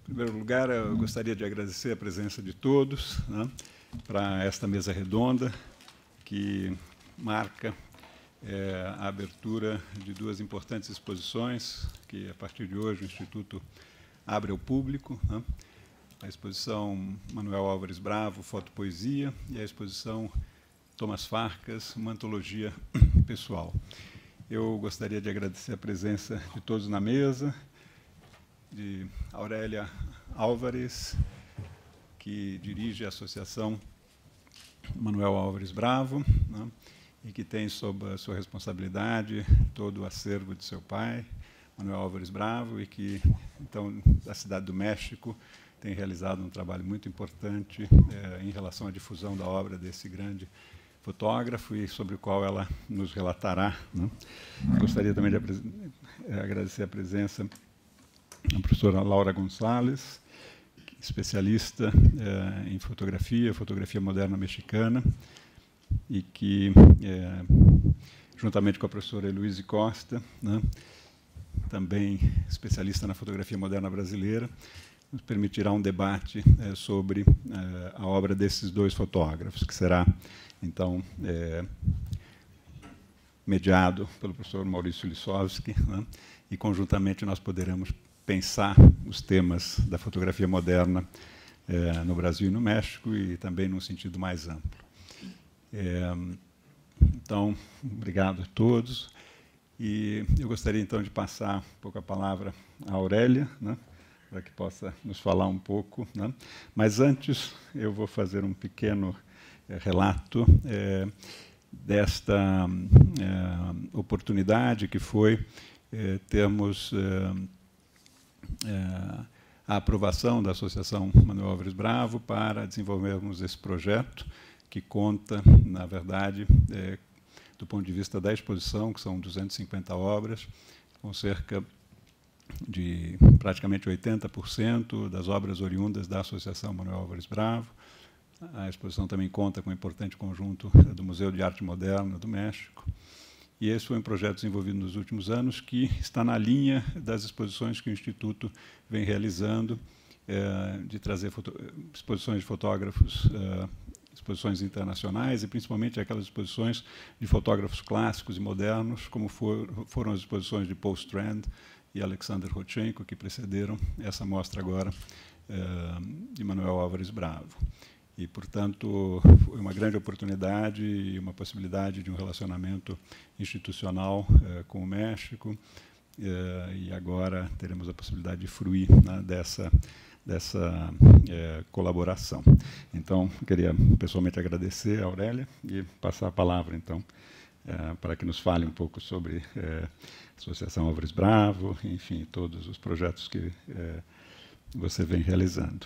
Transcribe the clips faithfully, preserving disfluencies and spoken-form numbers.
Em primeiro lugar, eu gostaria de agradecer a presença de todos, né, para esta mesa redonda, que marca é, a abertura de duas importantes exposições, que, a partir de hoje, o Instituto abre ao público, né, a exposição Manuel Álvares Bravo, Fotopoesia, e a exposição Thomas Farkas, uma antologia pessoal. Eu gostaria de agradecer a presença de todos na mesa, de Aurélia Álvares, que dirige a Associação Manuel Álvares Bravo, né, e que tem sob a sua responsabilidade todo o acervo de seu pai, Manuel Álvares Bravo, e que, então, da cidade do México, tem realizado um trabalho muito importante eh, em relação à difusão da obra desse grande fotógrafo e sobre o qual ela nos relatará, né. Gostaria também de agradecer a presença da professora Laura Gonçalves, especialista eh, em fotografia, fotografia moderna mexicana, e que, eh, juntamente com a professora Heloíse Costa, né, também especialista na fotografia moderna brasileira, nos permitirá um debate eh, sobre eh, a obra desses dois fotógrafos, que será, então, eh, mediado pelo professor Maurício Lissowski, né, e, conjuntamente, nós poderemos pensar os temas da fotografia moderna eh, no Brasil e no México, e também num sentido mais amplo. É, então, obrigado a todos. E eu gostaria, então, de passar um pouco a palavra à Aurélia, né, para que possa nos falar um pouco, né. Mas, antes, eu vou fazer um pequeno eh, relato eh, desta eh, oportunidade que foi eh, termos eh, eh, a aprovação da Associação Manuel Álvares Bravo para desenvolvermos esse projeto, que conta, na verdade, eh, do ponto de vista da exposição, que são duzentas e cinquenta obras, com cerca de praticamente oitenta por cento das obras oriundas da Associação Manuel Álvares Bravo. A exposição também conta com um importante conjunto do Museu de Arte Moderna do México. E esse foi um projeto desenvolvido nos últimos anos, que está na linha das exposições que o Instituto vem realizando, eh, de trazer exposições de fotógrafos, eh, exposições internacionais, e principalmente aquelas exposições de fotógrafos clássicos e modernos, como for, foram as exposições de Paul Strand e Alexander Rodchenko, que precederam essa mostra agora eh, de Manuel Álvares Bravo. E, portanto, foi uma grande oportunidade e uma possibilidade de um relacionamento institucional eh, com o México, eh, e agora teremos a possibilidade de fruir, né, dessa, dessa eh, colaboração. Então, eu queria pessoalmente agradecer a Aurélia e passar a palavra, então, eh, para que nos fale um pouco sobre eh, a Associação Álvares Bravo, enfim, todos os projetos que eh, você vem realizando.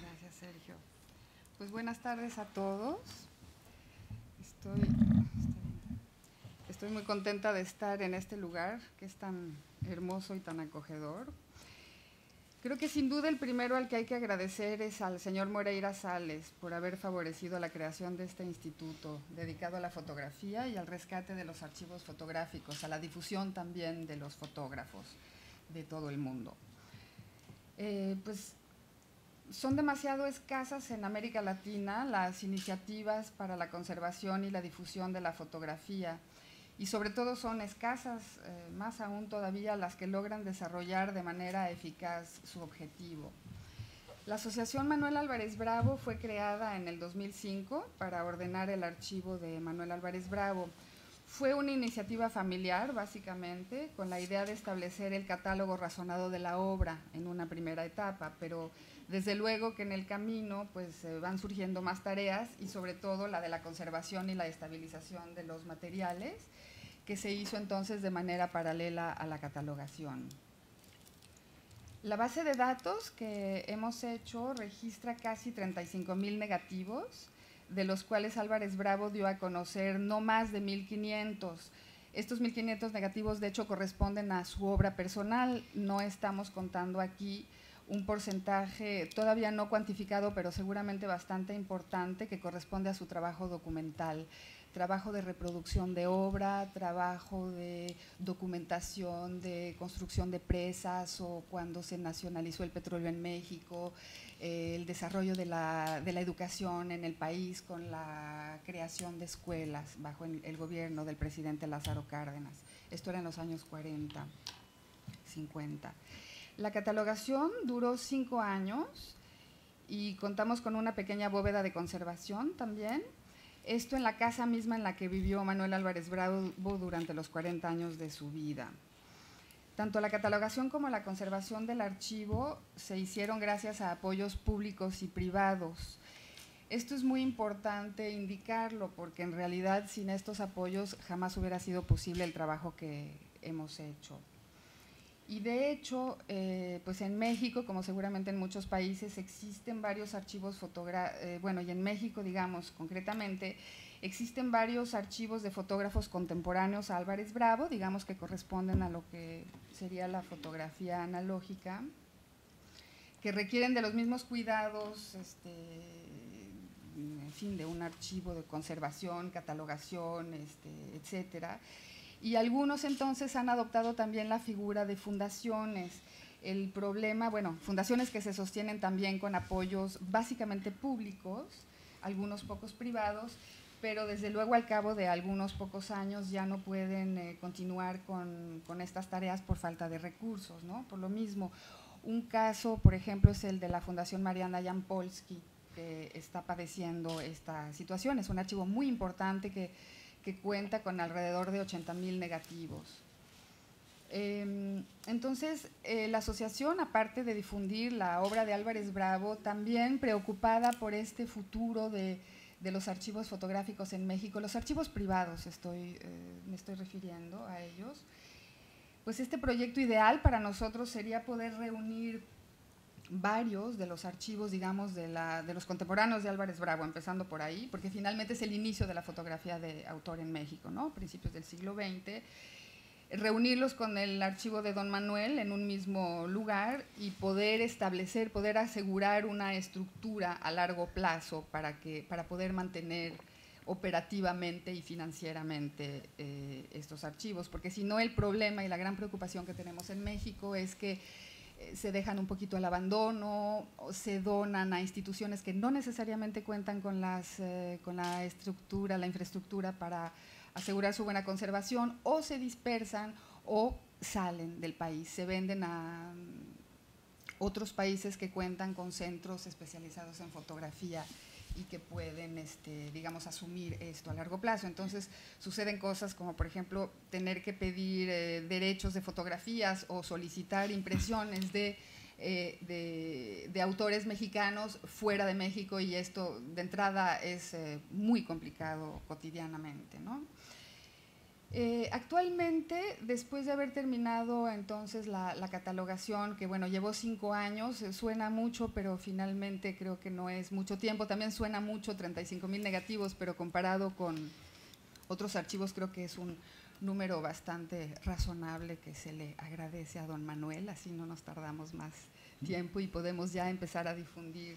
Pues buenas tardes a todos. Estoy, estoy muy contenta de estar en este lugar que es tan hermoso y tan acogedor. Creo que sin duda el primero al que hay que agradecer es al señor Moreira Sales por haber favorecido la creación de este instituto dedicado a la fotografía y al rescate de los archivos fotográficos, a la difusión también de los fotógrafos de todo el mundo. Eh, pues son demasiado escasas en América Latina las iniciativas para la conservación y la difusión de la fotografía, y sobre todo son escasas, eh, más aún todavía, las que logran desarrollar de manera eficaz su objetivo. La Asociación Manuel Álvares Bravo fue creada en el dos mil cinco para ordenar el archivo de Manuel Álvares Bravo. Fue una iniciativa familiar, básicamente, con la idea de establecer el catálogo razonado de la obra en una primera etapa, pero desde luego que en el camino pues, eh, van surgiendo más tareas, y sobre todo la de la conservación y la estabilización de los materiales, que se hizo entonces de manera paralela a la catalogación. La base de datos que hemos hecho registra casi treinta y cinco mil negativos, de los cuales Álvares Bravo dio a conocer no más de mil quinientos. Estos mil quinientos negativos, de hecho, corresponden a su obra personal. No estamos contando aquí un porcentaje todavía no cuantificado, pero seguramente bastante importante, que corresponde a su trabajo documental. trabajo de reproducción de obra, trabajo de documentación, de construcción de presas o cuando se nacionalizó el petróleo en México, eh, el desarrollo de la, de la educación en el país con la creación de escuelas bajo el, el gobierno del presidente Lázaro Cárdenas. Esto era en los años cuarenta, cincuenta. La catalogación duró cinco años y contamos con una pequeña bóveda de conservación también. Esto en la casa misma en la que vivió Manuel Álvarez Bravo durante los cuarenta años de su vida. Tanto la catalogación como la conservación del archivo se hicieron gracias a apoyos públicos y privados. Esto es muy importante indicarlo porque en realidad sin estos apoyos jamás hubiera sido posible el trabajo que hemos hecho. Y de hecho, eh, pues en México, como seguramente en muchos países, existen varios archivos fotográficos, eh, bueno, y en México, digamos, concretamente, existen varios archivos de fotógrafos contemporáneos a Álvarez Bravo, digamos que corresponden a lo que sería la fotografía analógica, que requieren de los mismos cuidados, este, en fin, de un archivo de conservación, catalogación, este, etcétera. Y algunos entonces han adoptado también la figura de fundaciones. El problema, bueno, fundaciones que se sostienen también con apoyos básicamente públicos, algunos pocos privados, pero desde luego al cabo de algunos pocos años ya no pueden eh, continuar con, con estas tareas por falta de recursos, ¿no? Por lo mismo, un caso, por ejemplo, es el de la Fundación Mariana Jampolsky, que está padeciendo esta situación. Es un archivo muy importante que que cuenta con alrededor de ochenta mil negativos. Eh, entonces, eh, la asociación, aparte de difundir la obra de Álvarez Bravo, también preocupada por este futuro de, de los archivos fotográficos en México, los archivos privados, estoy, eh, me estoy refiriendo a ellos, pues este proyecto ideal para nosotros sería poder reunir varios de los archivos, digamos, de, la, de los contemporáneos de Álvarez Bravo, empezando por ahí, porque finalmente es el inicio de la fotografía de autor en México, ¿no? Principios del siglo veinte, reunirlos con el archivo de Don Manuel en un mismo lugar y poder establecer, poder asegurar una estructura a largo plazo para, que, para poder mantener operativamente y financieramente eh, estos archivos, porque si no el problema y la gran preocupación que tenemos en México es que se dejan un poquito al abandono, o se donan a instituciones que no necesariamente cuentan con, las, eh, con la estructura, la infraestructura para asegurar su buena conservación, o se dispersan o salen del país, se venden a otros países que cuentan con centros especializados en fotografía y que pueden, este, digamos, asumir esto a largo plazo. Entonces, suceden cosas como, por ejemplo, tener que pedir eh, derechos de fotografías o solicitar impresiones de, eh, de, de autores mexicanos fuera de México, y esto, de entrada, es eh, muy complicado cotidianamente, ¿no? Eh, actualmente, después de haber terminado entonces la, la catalogación, que bueno, llevó cinco años, eh, suena mucho, pero finalmente creo que no es mucho tiempo. También suena mucho, treinta y cinco mil negativos, pero comparado con otros archivos creo que es un número bastante razonable que se le agradece a don Manuel, así no nos tardamos más tiempo y podemos ya empezar a difundir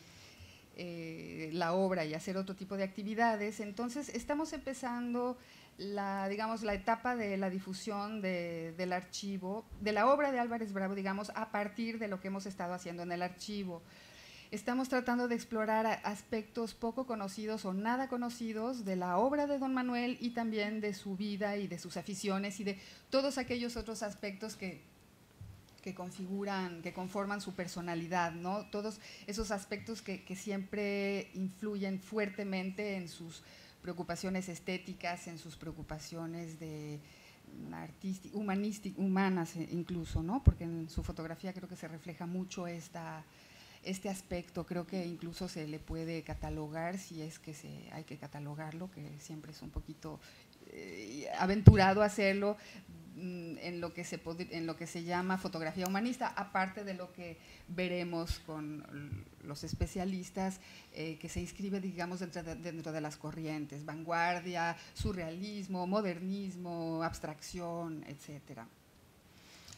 eh, la obra y hacer otro tipo de actividades. Entonces, estamos empezando la, digamos, la etapa de la difusión de, del archivo, de la obra de Álvarez Bravo, digamos, a partir de lo que hemos estado haciendo en el archivo. Estamos tratando de explorar aspectos poco conocidos o nada conocidos de la obra de don Manuel y también de su vida y de sus aficiones y de todos aquellos otros aspectos que, que configuran, que conforman su personalidad, ¿no? Todos esos aspectos que, que siempre influyen fuertemente en sus preocupaciones estéticas, en sus preocupaciones de artísticas, humanísticas, humanas incluso, ¿no? Porque en su fotografía creo que se refleja mucho esta, este aspecto. Creo que incluso se le puede catalogar, si es que se, hay que catalogarlo, que siempre es un poquito eh, aventurado hacerlo, en lo, que se, en lo que se llama fotografía humanista, aparte de lo que veremos con los especialistas, eh, que se inscribe, digamos, dentro de, dentro de las corrientes, vanguardia, surrealismo, modernismo, abstracción, etcétera.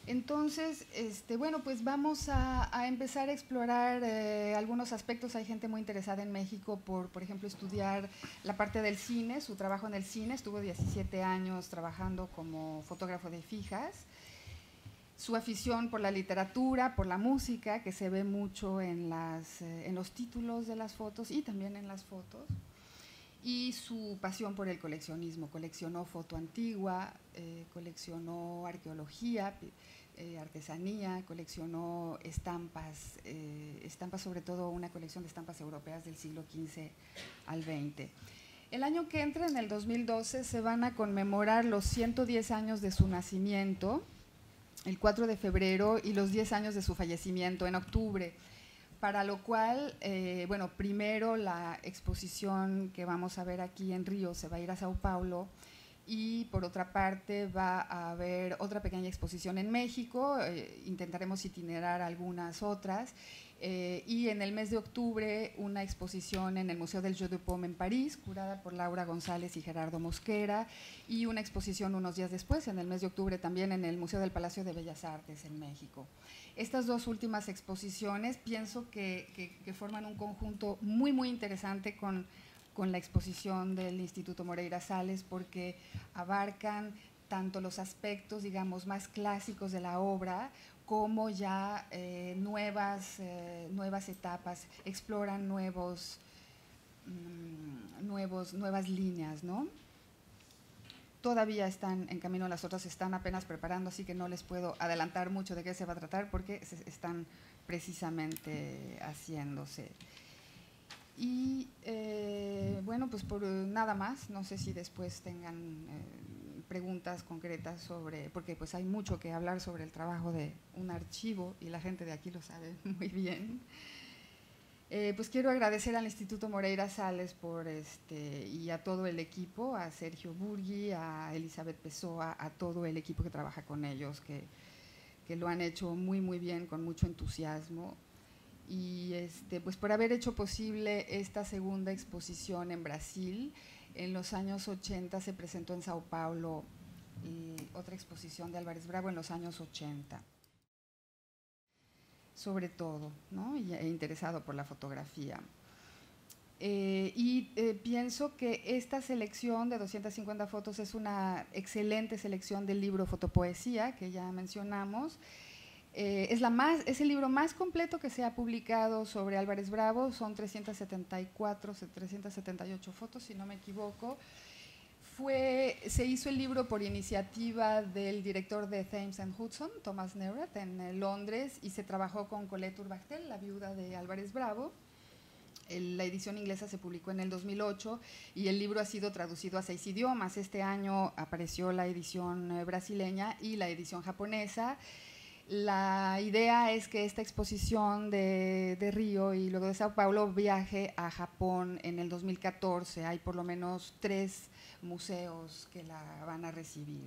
Entonces, este, bueno, pues vamos a, a empezar a explorar eh, algunos aspectos. Hay gente muy interesada en México por, por ejemplo, estudiar la parte del cine, su trabajo en el cine. Estuvo diecisiete años trabajando como fotógrafo de fijas. Su afición por la literatura, por la música, que se ve mucho en, las, eh, en los títulos de las fotos y también en las fotos. Y su pasión por el coleccionismo. Coleccionó foto antigua, eh, coleccionó arqueología, eh, artesanía, coleccionó estampas, eh, estampas sobre todo una colección de estampas europeas del siglo quince al veinte. El año que entra, en el dos mil doce, se van a conmemorar los ciento diez años de su nacimiento, el cuatro de febrero, y los diez años de su fallecimiento en octubre. Para lo cual, eh, bueno, primero la exposición que vamos a ver aquí en Río se va a ir a Sao Paulo, y por otra parte va a haber otra pequeña exposición en México, eh, intentaremos itinerar algunas otras, eh, y en el mes de octubre una exposición en el Museo del Jeu de Paume en París, curada por Laura González y Gerardo Mosquera, y una exposición unos días después, en el mes de octubre, también en el Museo del Palacio de Bellas Artes en México. Estas dos últimas exposiciones pienso que, que, que forman un conjunto muy, muy interesante con, con la exposición del Instituto Moreira Salles, porque abarcan tanto los aspectos, digamos, más clásicos de la obra, como ya eh, nuevas, eh, nuevas etapas, exploran nuevos, mmm, nuevos, nuevas líneas, ¿no? Todavía están en camino, las otras están apenas preparando, así que no les puedo adelantar mucho de qué se va a tratar porque se están precisamente haciéndose. Y eh, bueno, pues por nada más, no sé si después tengan eh, preguntas concretas sobre, porque pues hay mucho que hablar sobre el trabajo de un archivo y la gente de aquí lo sabe muy bien. Eh, pues quiero agradecer al Instituto Moreira Salles por este, y a todo el equipo, a Sergio Burgui, a Elizabeth Pessoa, a todo el equipo que trabaja con ellos, que, que lo han hecho muy, muy bien, con mucho entusiasmo. Y este, pues por haber hecho posible esta segunda exposición en Brasil. En los años ochenta se presentó en Sao Paulo y otra exposición de Álvarez Bravo en los años ochenta. Sobre todo, ¿no? Y he interesado por la fotografía. Eh, y eh, pienso que esta selección de doscientas cincuenta fotos es una excelente selección del libro Fotopoesía, que ya mencionamos. Eh, es, la más, es el libro más completo que se ha publicado sobre Álvarez Bravo, son trescientas setenta y cuatro, trescientas setenta y ocho fotos, si no me equivoco. Fue, se hizo el libro por iniciativa del director de Thames and Hudson, Thomas Neurath, en Londres, y se trabajó con Colette Urbachtel, la viuda de Álvarez Bravo. El, la edición inglesa se publicó en el dos mil ocho y el libro ha sido traducido a seis idiomas. Este año apareció la edición eh, brasileña y la edición japonesa. La idea es que esta exposición de, de Río y luego de Sao Paulo viaje a Japón en el dos mil catorce. Hay por lo menos tres museos que la van a recibir.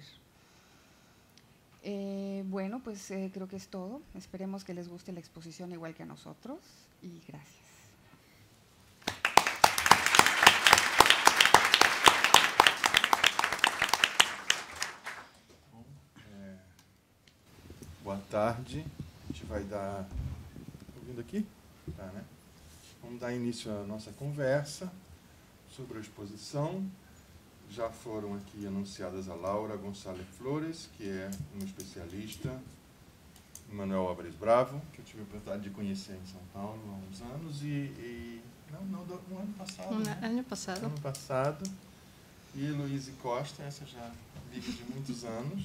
Eh, bueno, pues eh, creo que es todo. Esperemos que les guste la exposición igual que a nosotros y gracias. Bom, é, boa tarde. A gente vai dar... Tá ouvindo aqui? Tá, né? Vamos dar início à nossa conversa sobre a exposição. Já foram aqui anunciadas a Laura Gonçalves Flores, que é uma especialista, Manuel Álvares Bravo, que eu tive a oportunidade de conhecer em São Paulo há uns anos, e... e não, não, no ano passado. No né? ano passado. Ano passado. E Heloíse Costa, essa já amiga de muitos anos.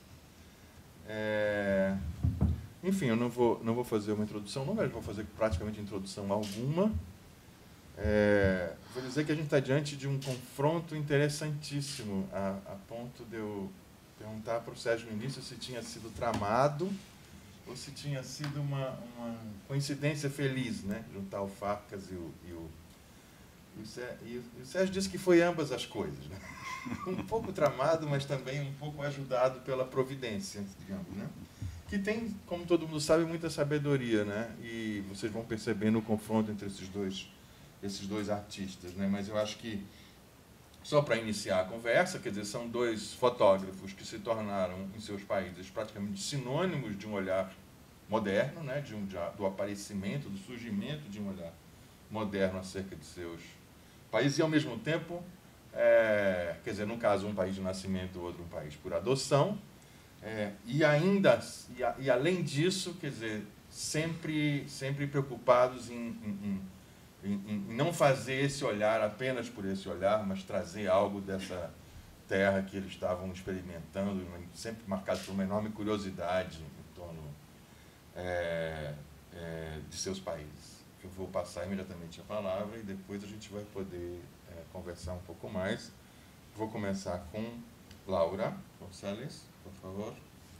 É, enfim, eu não vou, não vou fazer uma introdução, não vou fazer praticamente introdução alguma. É, vou dizer que a gente está diante de um confronto interessantíssimo, a, a ponto de eu perguntar para o Sérgio no início se tinha sido tramado ou se tinha sido uma, uma coincidência feliz, né? Juntar o Farcas e o, e o, e o, Sérgio, e o Sérgio disse que foi ambas as coisas, né? Um pouco tramado, mas também um pouco ajudado pela providência, digamos, né? Que tem, como todo mundo sabe, muita sabedoria, né? E vocês vão percebendo o confronto entre esses dois esses dois artistas, né? Mas eu acho que só para iniciar a conversa, quer dizer, são dois fotógrafos que se tornaram, em seus países, praticamente sinônimos de um olhar moderno, né, de um, de, do aparecimento, do surgimento de um olhar moderno acerca de seus países, e, ao mesmo tempo, é, quer dizer, num caso, um país de nascimento, outro um país por adoção, é, e ainda, e, a, e além disso, quer dizer, sempre, sempre preocupados em, em, em, em não fazer esse olhar apenas por esse olhar, mas trazer algo dessa terra que eles estavam experimentando, sempre marcados por uma enorme curiosidade em torno é, é, de seus países. Eu vou passar imediatamente a palavra e depois a gente vai poder é, conversar um pouco mais. Vou começar com Laura González, por favor.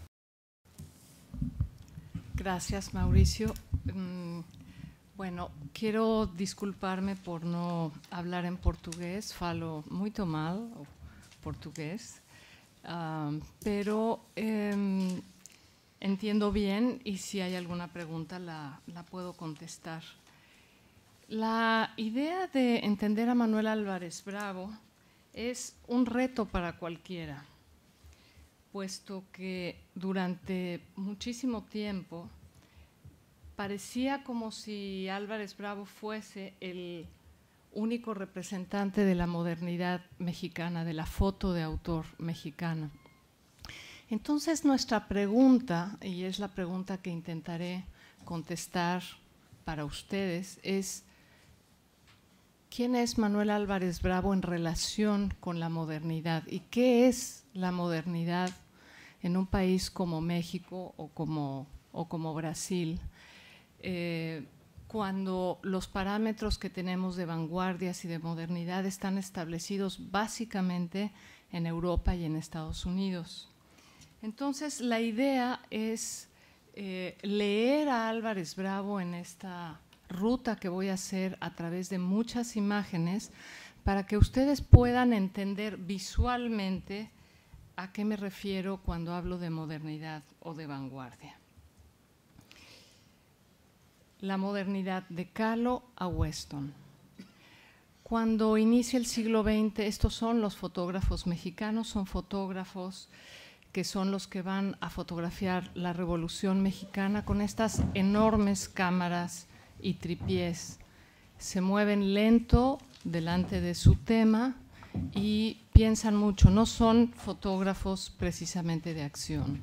Gracias, Mauricio. Mm, bueno, quiero disculparme por no hablar en portugués, falo muito mal o portugués, uh, pero eh, entiendo bien y si hay alguna pregunta la, la puedo contestar. La idea de entender a Manuel Álvarez Bravo es un reto para cualquiera, puesto que durante muchísimo tiempo parecía como si Álvarez Bravo fuese el único representante de la modernidad mexicana, de la foto de autor mexicana. Entonces, nuestra pregunta, y es la pregunta que intentaré contestar para ustedes, es ¿quién es Manuel Álvarez Bravo en relación con la modernidad? ¿Y qué es la modernidad en un país como México o como, o como Brasil? Eh, cuando los parámetros que tenemos de vanguardias y de modernidad están establecidos básicamente en Europa y en Estados Unidos. Entonces, la idea es eh, leer a Álvarez Bravo en esta ruta que voy a hacer a través de muchas imágenes para que ustedes puedan entender visualmente a qué me refiero cuando hablo de modernidad o de vanguardia. La modernidad de Kahlo a Weston. Cuando inicia el siglo veinte, estos son los fotógrafos mexicanos, son fotógrafos que son los que van a fotografiar la Revolución Mexicana con estas enormes cámaras y tripiés. Se mueven lento delante de su tema y piensan mucho, no son fotógrafos precisamente de acción.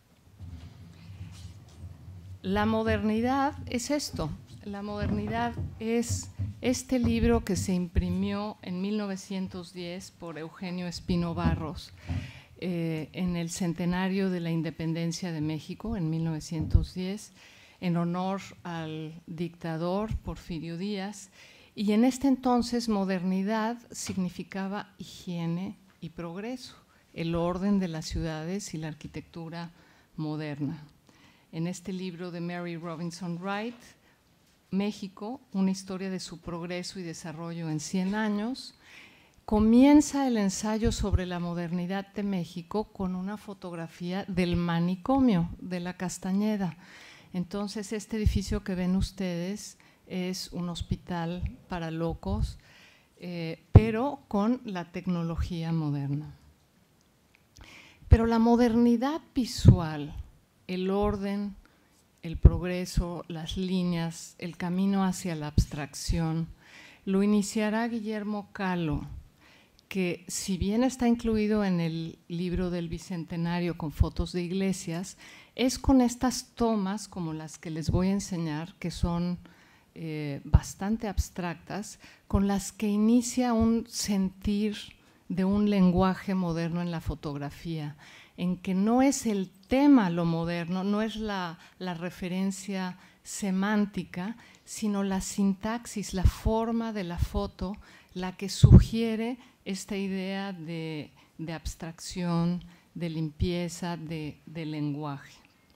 La modernidad es esto, la modernidad es este libro que se imprimió en mil novecientos diez por Eugenio Espino Barros eh, en el centenario de la independencia de México en mil novecientos diez, en honor al dictador Porfirio Díaz, y en este entonces modernidad significaba higiene y progreso, el orden de las ciudades y la arquitectura moderna. En este libro de Mary Robinson Wright, México, una historia de su progreso y desarrollo en cien años, comienza el ensayo sobre la modernidad de México con una fotografía del manicomio de la Castañeda. Entonces, este edificio que ven ustedes es un hospital para locos, eh, pero con la tecnología moderna. Pero la modernidad visual, el orden, el progreso, las líneas, el camino hacia la abstracción, lo iniciará Guillermo Kahlo, que si bien está incluido en el libro del Bicentenario con fotos de iglesias, es con estas tomas como las que les voy a enseñar, que son eh, bastante abstractas, con las que inicia un sentir de un lenguaje moderno en la fotografía, en que no es el tema lo moderno, no es la, la referencia semántica, sino la sintaxis, la forma de la foto, la que sugiere esta idea de, de abstracción, de limpieza, de, de lenguaje.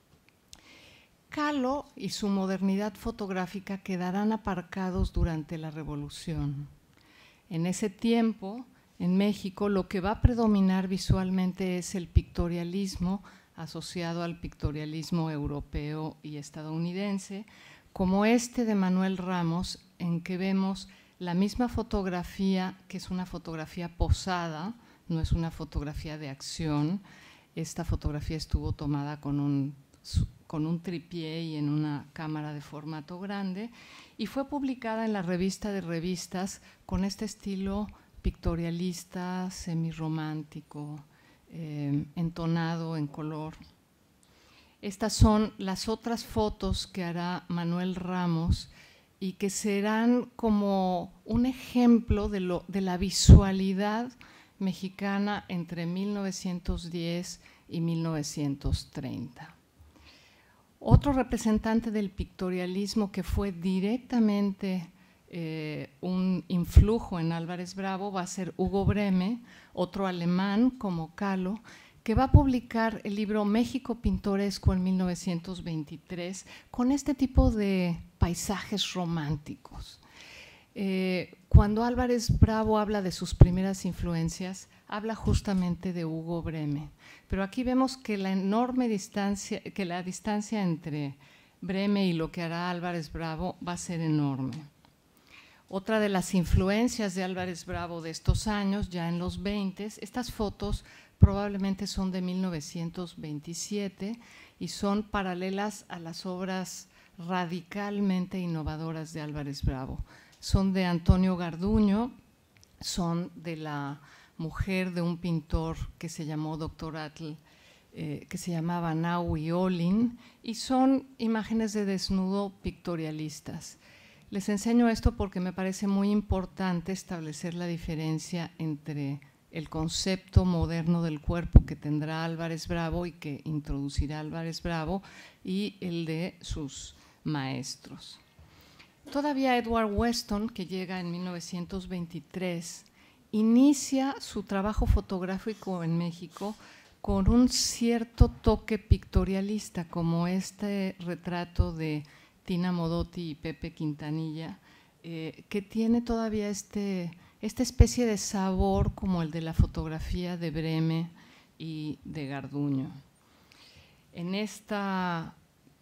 Kahlo y su modernidad fotográfica quedarán aparcados durante la Revolución. En ese tiempo, en México, lo que va a predominar visualmente es el pictorialismo asociado al pictorialismo europeo y estadounidense, como este de Manuel Ramos, en que vemos la misma fotografía, que es una fotografía posada, no es una fotografía de acción. Esta fotografía estuvo tomada con un, con un tripié y en una cámara de formato grande y fue publicada en la revista de revistas con este estilo pictorialista, semirromántico, eh, entonado en color. Estas son las otras fotos que hará Manuel Ramos y que serán como un ejemplo de, lo, de la visualidad mexicana entre mil novecientos diez y mil novecientos treinta. Otro representante del pictorialismo que fue directamente eh, un influjo en Álvarez Bravo va a ser Hugo Breme, otro alemán como Kahlo, que va a publicar el libro México Pintoresco en mil novecientos veintitrés con este tipo de paisajes románticos. Eh, cuando Álvarez Bravo habla de sus primeras influencias, habla justamente de Hugo Breme. Pero aquí vemos que la enorme distancia, que la distancia entre Breme y lo que hará Álvarez Bravo va a ser enorme. Otra de las influencias de Álvarez Bravo de estos años, ya en los veinte, estas fotos probablemente son de mil novecientos veintisiete y son paralelas a las obras radicalmente innovadoras de Álvarez Bravo. Son de Antonio Garduño, son de la mujer de un pintor que se llamó doctor Atl, eh, que se llamaba Naui Olin, y son imágenes de desnudo pictorialistas. Les enseño esto porque me parece muy importante establecer la diferencia entre el concepto moderno del cuerpo que tendrá Álvarez Bravo y que introducirá Álvarez Bravo y el de sus maestros. Todavía Edward Weston, que llega en mil novecientos veintitrés, inicia su trabajo fotográfico en México con un cierto toque pictorialista, como este retrato de Tina Modotti y Pepe Quintanilla, eh, que tiene todavía este, esta especie de sabor como el de la fotografía de Breme y de Garduño. En esta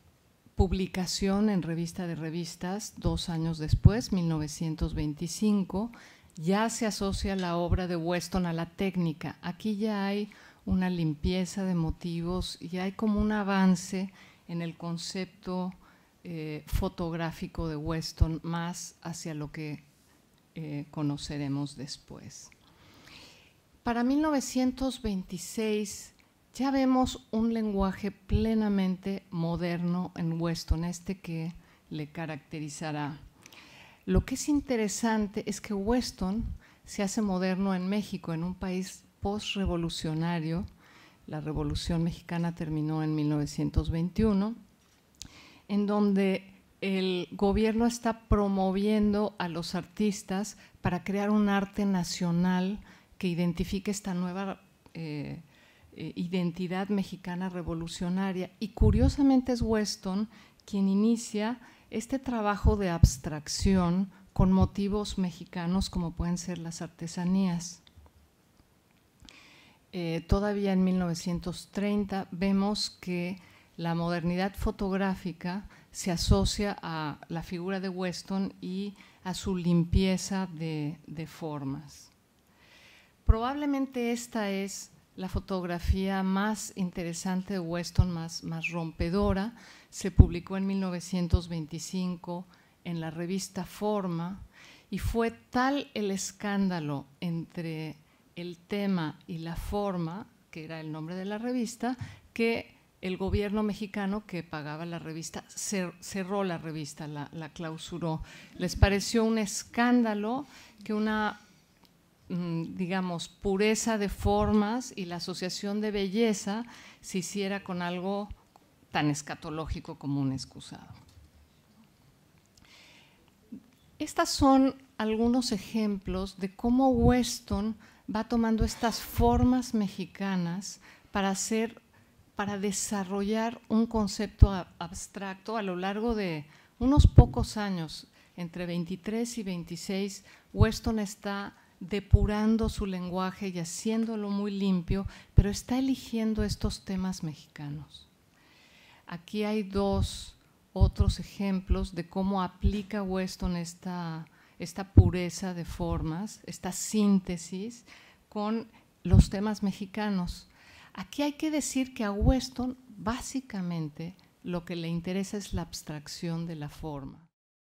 publicación en Revista de Revistas, dos años después, mil novecientos veinticinco, ya se asocia la obra de Weston a la técnica. Aquí ya hay una limpieza de motivos y hay como un avance en el concepto eh, fotográfico de Weston, más hacia lo que eh, conoceremos después. Para mil novecientos veintiséis ya vemos un lenguaje plenamente moderno en Weston, este que le caracterizará. Lo que es interesante es que Weston se hace moderno en México, en un país postrevolucionario. La Revolución Mexicana terminó en mil novecientos veintiuno, en donde el gobierno está promoviendo a los artistas para crear un arte nacional que identifique esta nueva eh, eh, identidad mexicana revolucionaria. Y curiosamente es Weston quien inicia este trabajo de abstracción con motivos mexicanos como pueden ser las artesanías. Eh, todavía en mil novecientos treinta vemos que la modernidad fotográfica se asocia a la figura de Weston y a su limpieza de, de formas. Probablemente esta es la fotografía más interesante de Weston, más, más rompedora. Se publicó en mil novecientos veinticinco en la revista Forma y fue tal el escándalo entre el tema y la forma, que era el nombre de la revista, que el gobierno mexicano que pagaba la revista cerró la revista, la, la clausuró. Les pareció un escándalo que una, digamos, pureza de formas y la asociación de belleza se hiciera con algo tan escatológico como un excusado. Estos son algunos ejemplos de cómo Weston va tomando estas formas mexicanas para hacer, para desarrollar un concepto abstracto a lo largo de unos pocos años. Entre veintitrés y veintiséis, Weston está depurando su lenguaje y haciéndolo muy limpio, pero está eligiendo estos temas mexicanos. Aquí hay dos otros ejemplos de cómo aplica Weston esta, esta pureza de formas, esta síntesis con los temas mexicanos. Aquí hay que decir que a Weston básicamente lo que le interesa es la abstracción de la forma.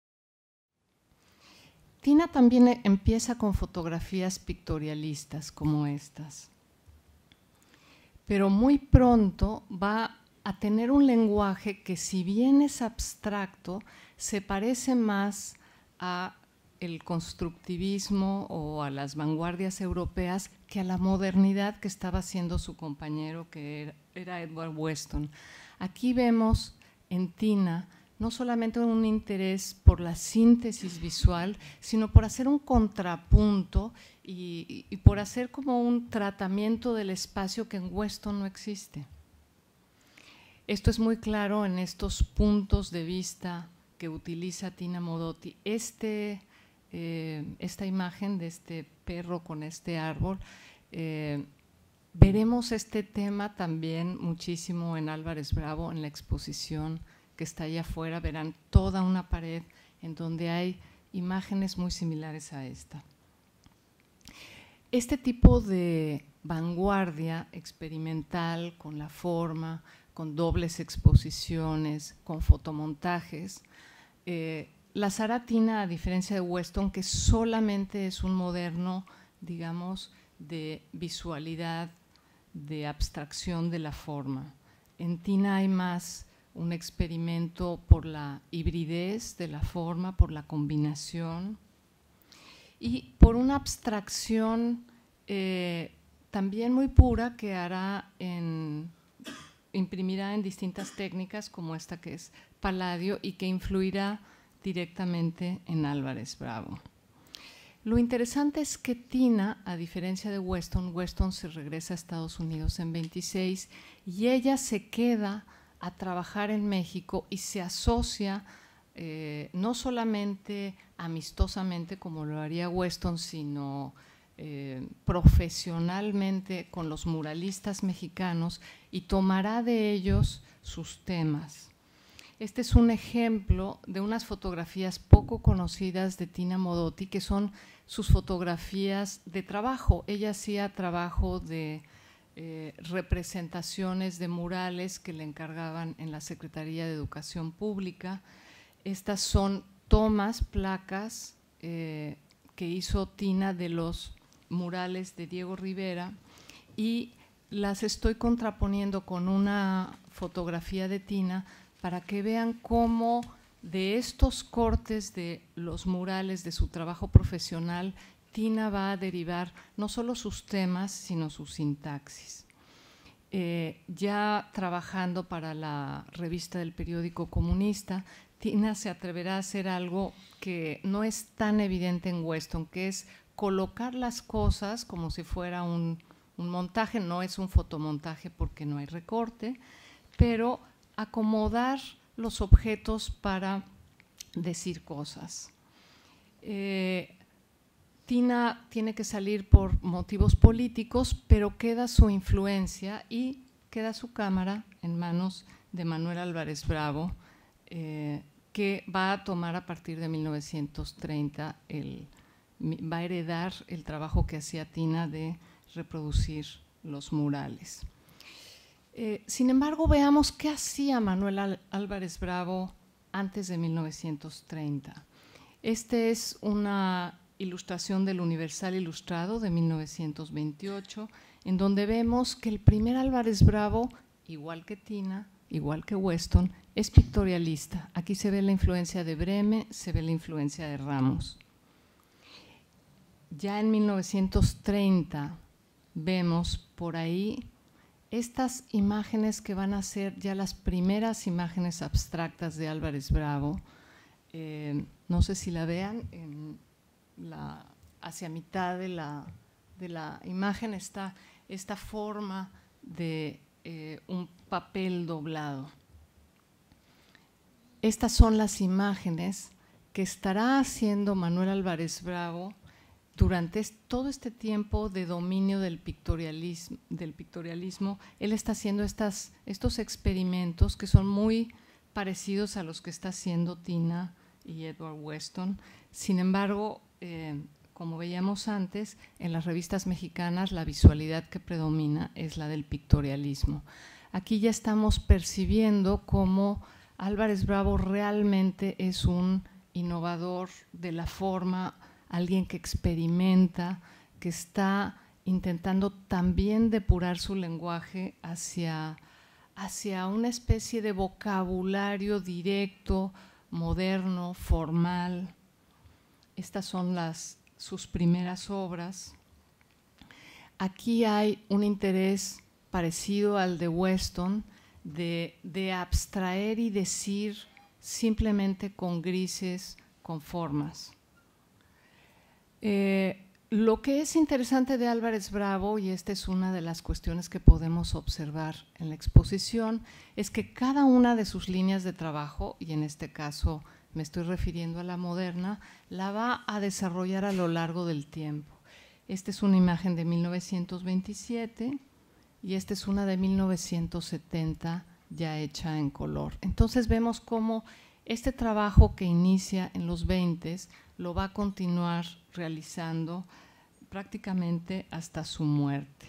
Tina también empieza con fotografías pictorialistas como estas, pero muy pronto va a tener un lenguaje que, si bien es abstracto, se parece más a el constructivismo o a las vanguardias europeas que a la modernidad que estaba haciendo su compañero, que era, era Edward Weston. Aquí vemos en Tina no solamente un interés por la síntesis visual, sino por hacer un contrapunto y, y por hacer como un tratamiento del espacio que en Weston no existe. Esto es muy claro en estos puntos de vista que utiliza Tina Modotti. Este, eh, esta imagen de este perro con este árbol, eh, veremos este tema también muchísimo en Álvarez Bravo, en la exposición que está allá afuera. Verán toda una pared en donde hay imágenes muy similares a esta. Este tipo de vanguardia experimental con la forma, con dobles exposiciones, con fotomontajes, eh, las hará Tina, a diferencia de Weston, que solamente es un moderno, digamos, de visualidad, de abstracción de la forma. En Tina hay más un experimento por la hibridez de la forma, por la combinación y por una abstracción eh, también muy pura que hará en, imprimirá en distintas técnicas como esta que es Palladio y que influirá directamente en Álvarez Bravo. Lo interesante es que Tina, a diferencia de Weston, Weston se regresa a Estados Unidos en veintiséis y ella se queda a trabajar en México y se asocia eh, no solamente amistosamente como lo haría Weston, sino eh, profesionalmente con los muralistas mexicanos y tomará de ellos sus temas. Este es un ejemplo de unas fotografías poco conocidas de Tina Modotti, que son sus fotografías de trabajo. Ella hacía trabajo de Eh, representaciones de murales que le encargaban en la Secretaría de Educación Pública. Estas son tomas, placas eh, que hizo Tina de los murales de Diego Rivera y las estoy contraponiendo con una fotografía de Tina para que vean cómo de estos cortes de los murales de su trabajo profesional Tina va a derivar no solo sus temas, sino su sintaxis. Eh, ya trabajando para la revista del periódico comunista, Tina se atreverá a hacer algo que no es tan evidente en Weston, que es colocar las cosas como si fuera un, un montaje. No es un fotomontaje porque no hay recorte, pero acomodar los objetos para decir cosas. Eh, Tina tiene que salir por motivos políticos, pero queda su influencia y queda su cámara en manos de Manuel Álvarez Bravo, eh, que va a tomar a partir de mil novecientos treinta, el, va a heredar el trabajo que hacía Tina de reproducir los murales. Eh, sin embargo, veamos qué hacía Manuel Álvarez Bravo antes de mil novecientos treinta. Este es una ilustración del Universal Ilustrado de mil novecientos veintiocho, en donde vemos que el primer Álvarez Bravo, igual que Tina, igual que Weston, es pictorialista. Aquí se ve la influencia de Breme, se ve la influencia de Ramos. Ya en mil novecientos treinta vemos por ahí estas imágenes que van a ser ya las primeras imágenes abstractas de Álvarez Bravo. Eh, no sé si la vean, en La, hacia mitad de la, de la imagen está esta forma de eh, un papel doblado. Estas son las imágenes que estará haciendo Manuel Álvarez Bravo durante todo este tiempo de dominio del pictorialismo. Del pictorialismo. Él está haciendo estas, estos experimentos que son muy parecidos a los que está haciendo Tina y Edward Weston. Sin embargo, eh, como veíamos antes, en las revistas mexicanas la visualidad que predomina es la del pictorialismo. Aquí ya estamos percibiendo cómo Álvarez Bravo realmente es un innovador de la forma, alguien que experimenta, que está intentando también depurar su lenguaje hacia, hacia una especie de vocabulario directo, moderno, formal. Estas son las, sus primeras obras. Aquí hay un interés parecido al de Weston, de, de abstraer y decir simplemente con grises, con formas. Eh, lo que es interesante de Álvarez Bravo, y esta es una de las cuestiones que podemos observar en la exposición, es que cada una de sus líneas de trabajo, y en este caso me estoy refiriendo a la moderna, la va a desarrollar a lo largo del tiempo. Esta es una imagen de mil novecientos veintisiete y esta es una de mil novecientos setenta ya hecha en color. Entonces vemos cómo este trabajo que inicia en los veinte lo va a continuar realizando prácticamente hasta su muerte.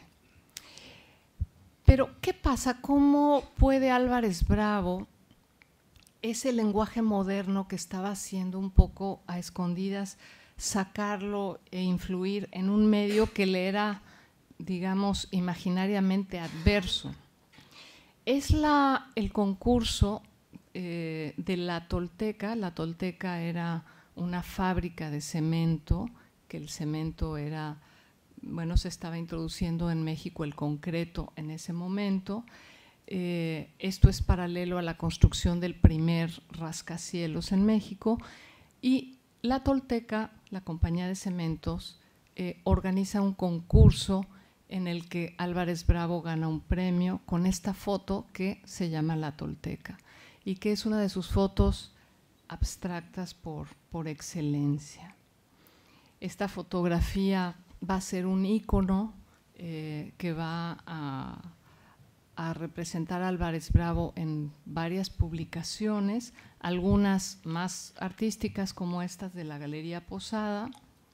Pero, ¿qué pasa? ¿Cómo puede Álvarez Bravo, ese lenguaje moderno que estaba haciendo un poco a escondidas, sacarlo e influir en un medio que le era, digamos, imaginariamente adverso? Es la, el concurso eh, de la Tolteca. La Tolteca era una fábrica de cemento, que el cemento era, bueno, se estaba introduciendo en México el concreto en ese momento. Eh, esto es paralelo a la construcción del primer rascacielos en México, y la Tolteca, la compañía de cementos, eh, organiza un concurso en el que Álvarez Bravo gana un premio con esta foto que se llama La Tolteca y que es una de sus fotos abstractas por, por excelencia. Esta fotografía va a ser un ícono eh, que va a, a representar a Álvarez Bravo en varias publicaciones, algunas más artísticas como estas de la Galería Posada,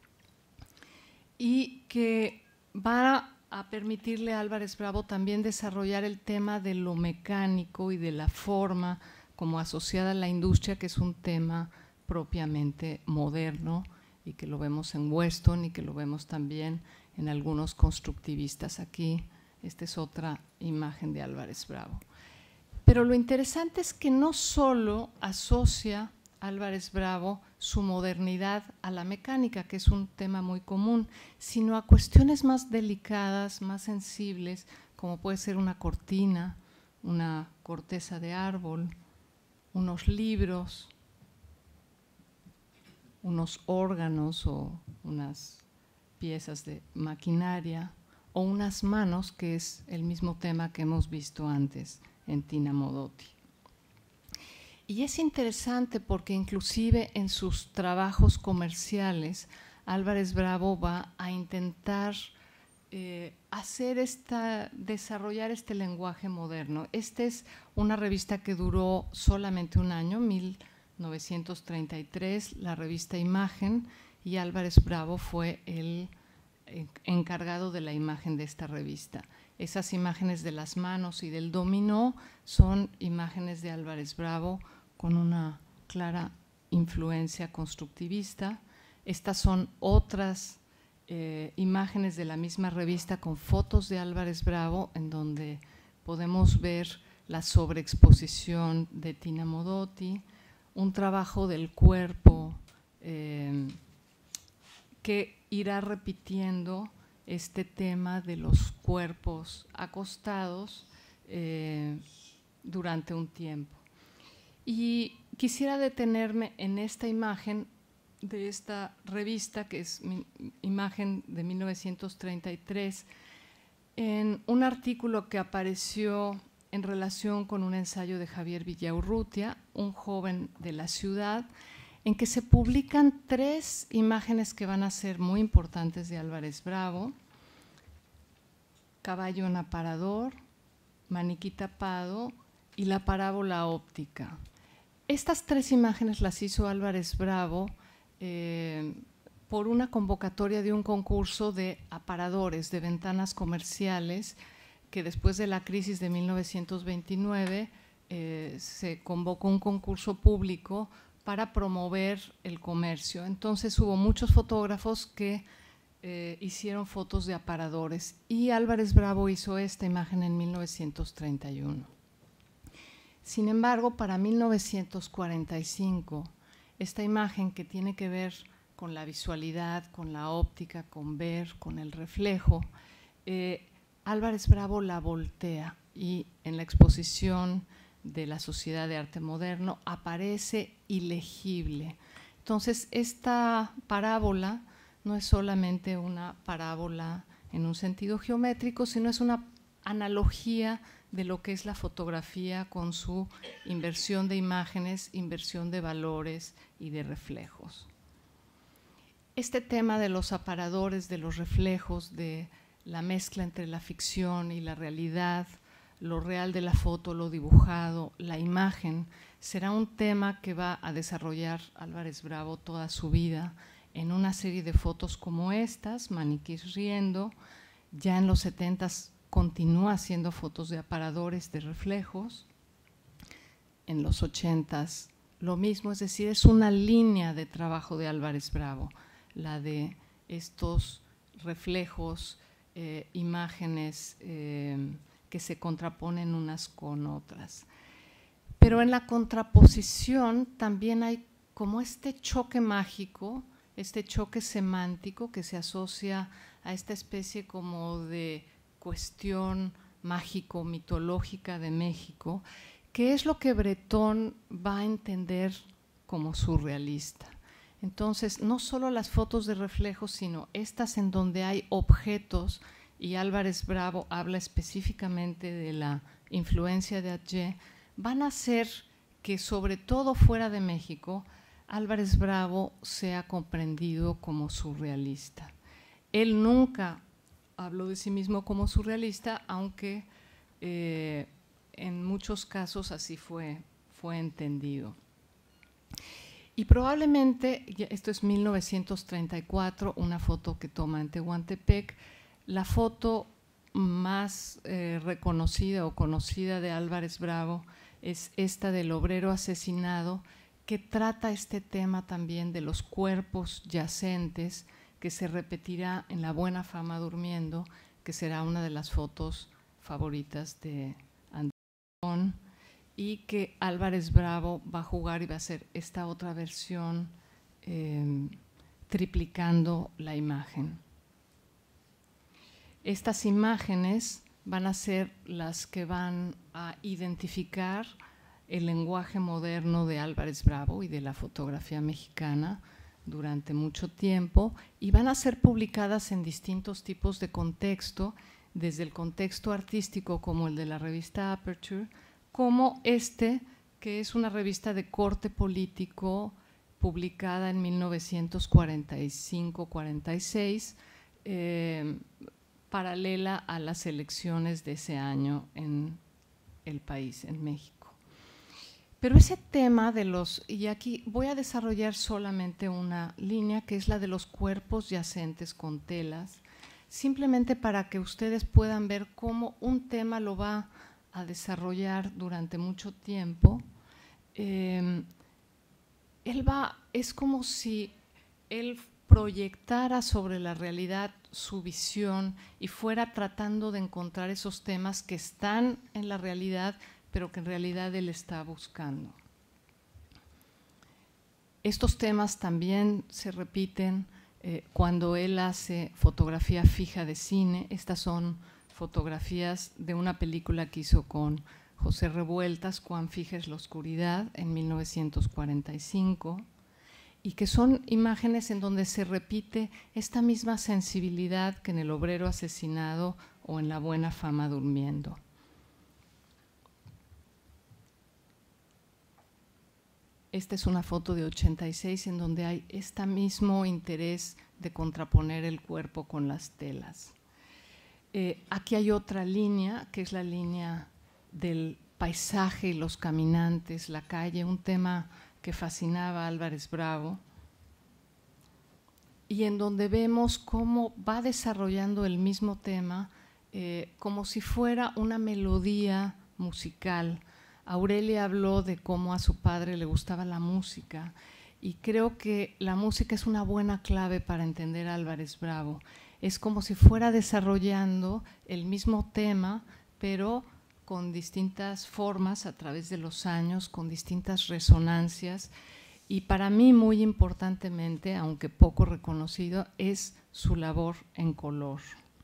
y que va a permitirle a Álvarez Bravo también desarrollar el tema de lo mecánico y de la forma como asociada a la industria, que es un tema propiamente moderno y que lo vemos en Weston y que lo vemos también en algunos constructivistas. Aquí, esta es otra imagen de Álvarez Bravo. Pero lo interesante es que no solo asocia Álvarez Bravo su modernidad a la mecánica, que es un tema muy común, sino a cuestiones más delicadas, más sensibles, como puede ser una cortina, una corteza de árbol, unos libros, unos órganos o unas piezas de maquinaria, o unas manos, que es el mismo tema que hemos visto antes en Tina Modotti. Y es interesante porque inclusive en sus trabajos comerciales, Álvarez Bravo va a intentar eh, hacer esta, desarrollar este lenguaje moderno. Esta es una revista que duró solamente un año, mil novecientos treinta y tres, la revista Imagen, y Álvarez Bravo fue el encargado de la imagen de esta revista. Esas imágenes de las manos y del dominó son imágenes de Álvarez Bravo con una clara influencia constructivista. Estas son otras eh, imágenes de la misma revista con fotos de Álvarez Bravo, en donde podemos ver la sobreexposición de Tina Modotti, un trabajo del cuerpo eh, que irá repitiendo este tema de los cuerpos acostados eh, durante un tiempo. Y quisiera detenerme en esta imagen de esta revista, que es mi imagen de mil novecientos treinta y tres, en un artículo que apareció en relación con un ensayo de Javier Villaurrutia, un joven de la ciudad, en que se publican tres imágenes que van a ser muy importantes de Álvarez Bravo: caballo en aparador, maniquí tapado y la parábola óptica. Estas tres imágenes las hizo Álvarez Bravo eh, por una convocatoria de un concurso de aparadores, de ventanas comerciales, que después de la crisis de mil novecientos veintinueve eh, se convocó un concurso público para promover el comercio. Entonces hubo muchos fotógrafos que eh, hicieron fotos de aparadores y Álvarez Bravo hizo esta imagen en mil novecientos treinta y uno. Sin embargo, para mil novecientos cuarenta y cinco, esta imagen que tiene que ver con la visualidad, con la óptica, con ver, con el reflejo, eh, Álvarez Bravo la voltea y en la exposición de la Sociedad de Arte Moderno aparece ilegible. Entonces, esta parábola no es solamente una parábola en un sentido geométrico, sino es una analogía de lo que es la fotografía con su inversión de imágenes, inversión de valores y de reflejos. Este tema de los aparadores, de los reflejos, de la mezcla entre la ficción y la realidad, lo real de la foto, lo dibujado, la imagen, será un tema que va a desarrollar Álvarez Bravo toda su vida en una serie de fotos como estas, Maniquís riendo. Ya en los setentas continúa haciendo fotos de aparadores, de reflejos. En los ochentas lo mismo, es decir, es una línea de trabajo de Álvarez Bravo, la de estos reflejos, eh, imágenes eh, que se contraponen unas con otras. Pero en la contraposición también hay como este choque mágico, este choque semántico que se asocia a esta especie como de cuestión mágico-mitológica de México, que es lo que Bretón va a entender como surrealista. Entonces, no solo las fotos de reflejos, sino estas en donde hay objetos, y Álvarez Bravo habla específicamente de la influencia de Atget, van a hacer que, sobre todo fuera de México, Álvarez Bravo sea comprendido como surrealista. Él nunca habló de sí mismo como surrealista, aunque eh, en muchos casos así fue, fue entendido. Y probablemente, esto es mil novecientos treinta y cuatro, una foto que toma en Tehuantepec, la foto más eh, reconocida o conocida de Álvarez Bravo es esta del obrero asesinado, que trata este tema también de los cuerpos yacentes, que se repetirá en La Buena Fama Durmiendo, que será una de las fotos favoritas de Antón, y que Álvarez Bravo va a jugar y va a hacer esta otra versión eh, triplicando la imagen. Estas imágenes van a ser las que van a identificar el lenguaje moderno de Álvarez Bravo y de la fotografía mexicana durante mucho tiempo, y van a ser publicadas en distintos tipos de contexto, desde el contexto artístico como el de la revista Aperture, como este, que es una revista de corte político publicada en mil novecientos cuarenta y cinco cuarenta y seis, eh, paralela a las elecciones de ese año en el país, en México. Pero ese tema de los, y aquí voy a desarrollar solamente una línea, que es la de los cuerpos yacentes con telas, simplemente para que ustedes puedan ver cómo un tema lo va a desarrollar durante mucho tiempo. Eh, él va, es como si él proyectara sobre la realidad su visión y fuera tratando de encontrar esos temas que están en la realidad, pero que en realidad él está buscando. Estos temas también se repiten eh, cuando él hace fotografía fija de cine. Estas son fotografías de una película que hizo con José Revueltas, Cuán fija es la oscuridad, en mil novecientos cuarenta y cinco, y que son imágenes en donde se repite esta misma sensibilidad que en El obrero asesinado o en La Buena Fama Durmiendo. Esta es una foto de ochenta y seis en donde hay este mismo interés de contraponer el cuerpo con las telas. Eh, aquí hay otra línea, que es la línea del paisaje y los caminantes, la calle, un tema que fascinaba a Álvarez Bravo. y en donde vemos cómo va desarrollando el mismo tema eh, como si fuera una melodía musical. Aurelia habló de cómo a su padre le gustaba la música, y creo que la música es una buena clave para entender a Álvarez Bravo. Es como si fuera desarrollando el mismo tema, pero con distintas formas a través de los años, con distintas resonancias. Y para mí, muy importantemente, aunque poco reconocido, es su labor en color.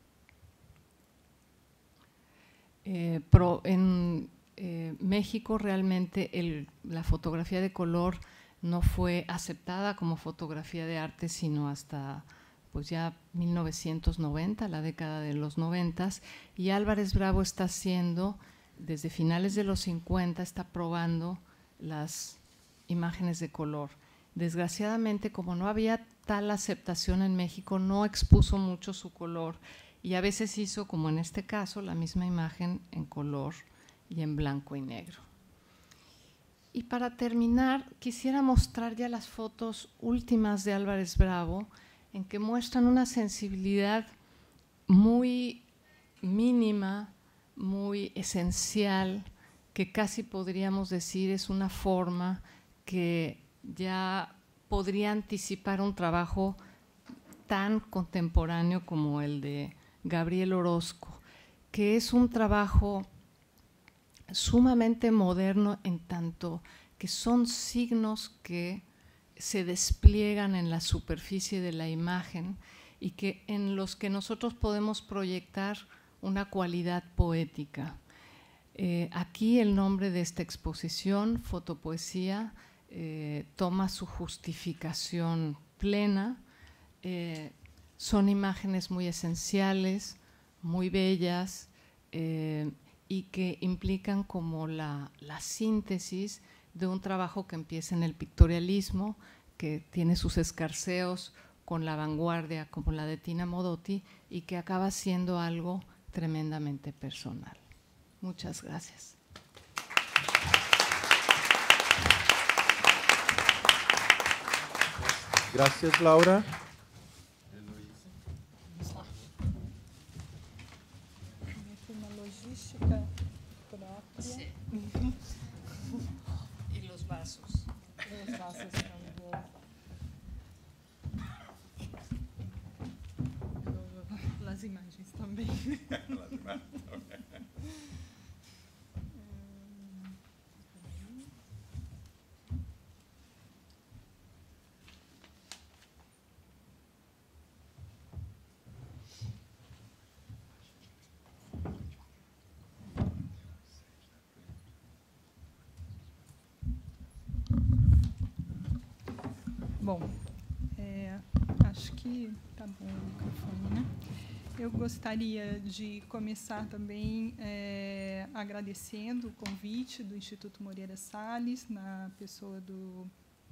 Eh, pro, en eh, México realmente el, la fotografía de color no fue aceptada como fotografía de arte sino hasta pues ya mil novecientos noventa, la década de los noventas, y Álvarez Bravo está haciendo, desde finales de los cincuenta, está probando las imágenes de color. Desgraciadamente, como no había tal aceptación en México, no expuso mucho su color, y a veces hizo, como en este caso, la misma imagen en color y en blanco y negro. Y para terminar, quisiera mostrar ya las fotos últimas de Álvarez Bravo, en que muestran una sensibilidad muy mínima, muy esencial, que casi podríamos decir es una forma que ya podría anticipar un trabajo tan contemporáneo como el de Gabriel Orozco, que es un trabajo sumamente moderno en tanto que son signos que se despliegan en la superficie de la imagen y que en los que nosotros podemos proyectar una cualidad poética. Eh, aquí el nombre de esta exposición, Fotopoesía, eh, toma su justificación plena. Eh, son imágenes muy esenciales, muy bellas, eh, y que implican como la, la síntesis de un trabajo que empieza en el pictorialismo, que tiene sus escarceos con la vanguardia como la de Tina Modotti y que acaba siendo algo tremendamente personal. Muchas gracias. Gracias, Laura. Uma logística própria. Sí. Y los vasos. Os vasos também. As imagens também. Bom, é, acho que tá bom o microfone, né? Eu gostaria de começar também é, agradecendo o convite do Instituto Moreira Salles, na pessoa do,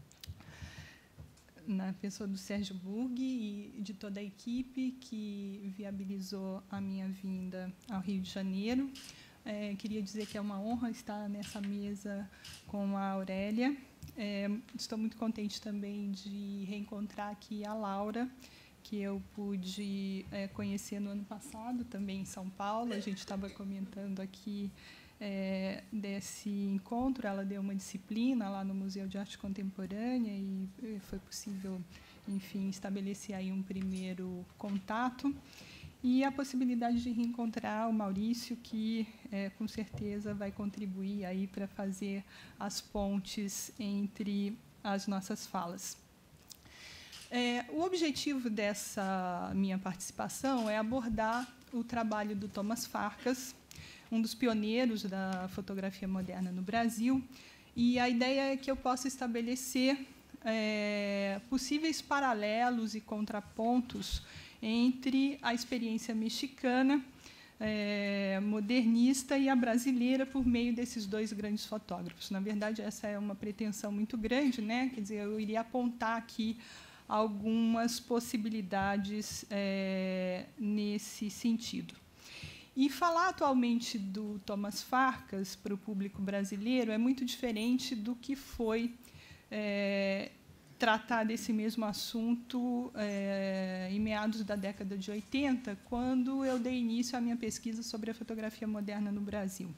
na pessoa do Sérgio Burg e de toda a equipe que viabilizou a minha vinda ao Rio de Janeiro. É, queria dizer que é uma honra estar nessa mesa com a Aurélia. É, estou muito contente também de reencontrar aqui a Laura, que eu pude é, conhecer no ano passado, também em São Paulo. A gente estava comentando aqui é, desse encontro. Ela deu uma disciplina lá no Museu de Arte Contemporânea e foi possível, enfim, estabelecer aí um primeiro contato. E a possibilidade de reencontrar o Maurício, que é, com certeza vai contribuir aí para fazer as pontes entre as nossas falas. É, o objetivo dessa minha participação é abordar o trabalho do Thomas Farkas, um dos pioneiros da fotografia moderna no Brasil, e a ideia é que eu possa estabelecer é, possíveis paralelos e contrapontos entre a experiência mexicana, é, modernista, e a brasileira por meio desses dois grandes fotógrafos. Na verdade, essa é uma pretensão muito grande, né? Quer dizer, eu iria apontar aqui algumas possibilidades é, nesse sentido. E falar atualmente do Thomas Farkas para o público brasileiro é muito diferente do que foi é, tratar desse mesmo assunto é, em meados da década de oitenta, quando eu dei início à minha pesquisa sobre a fotografia moderna no Brasil.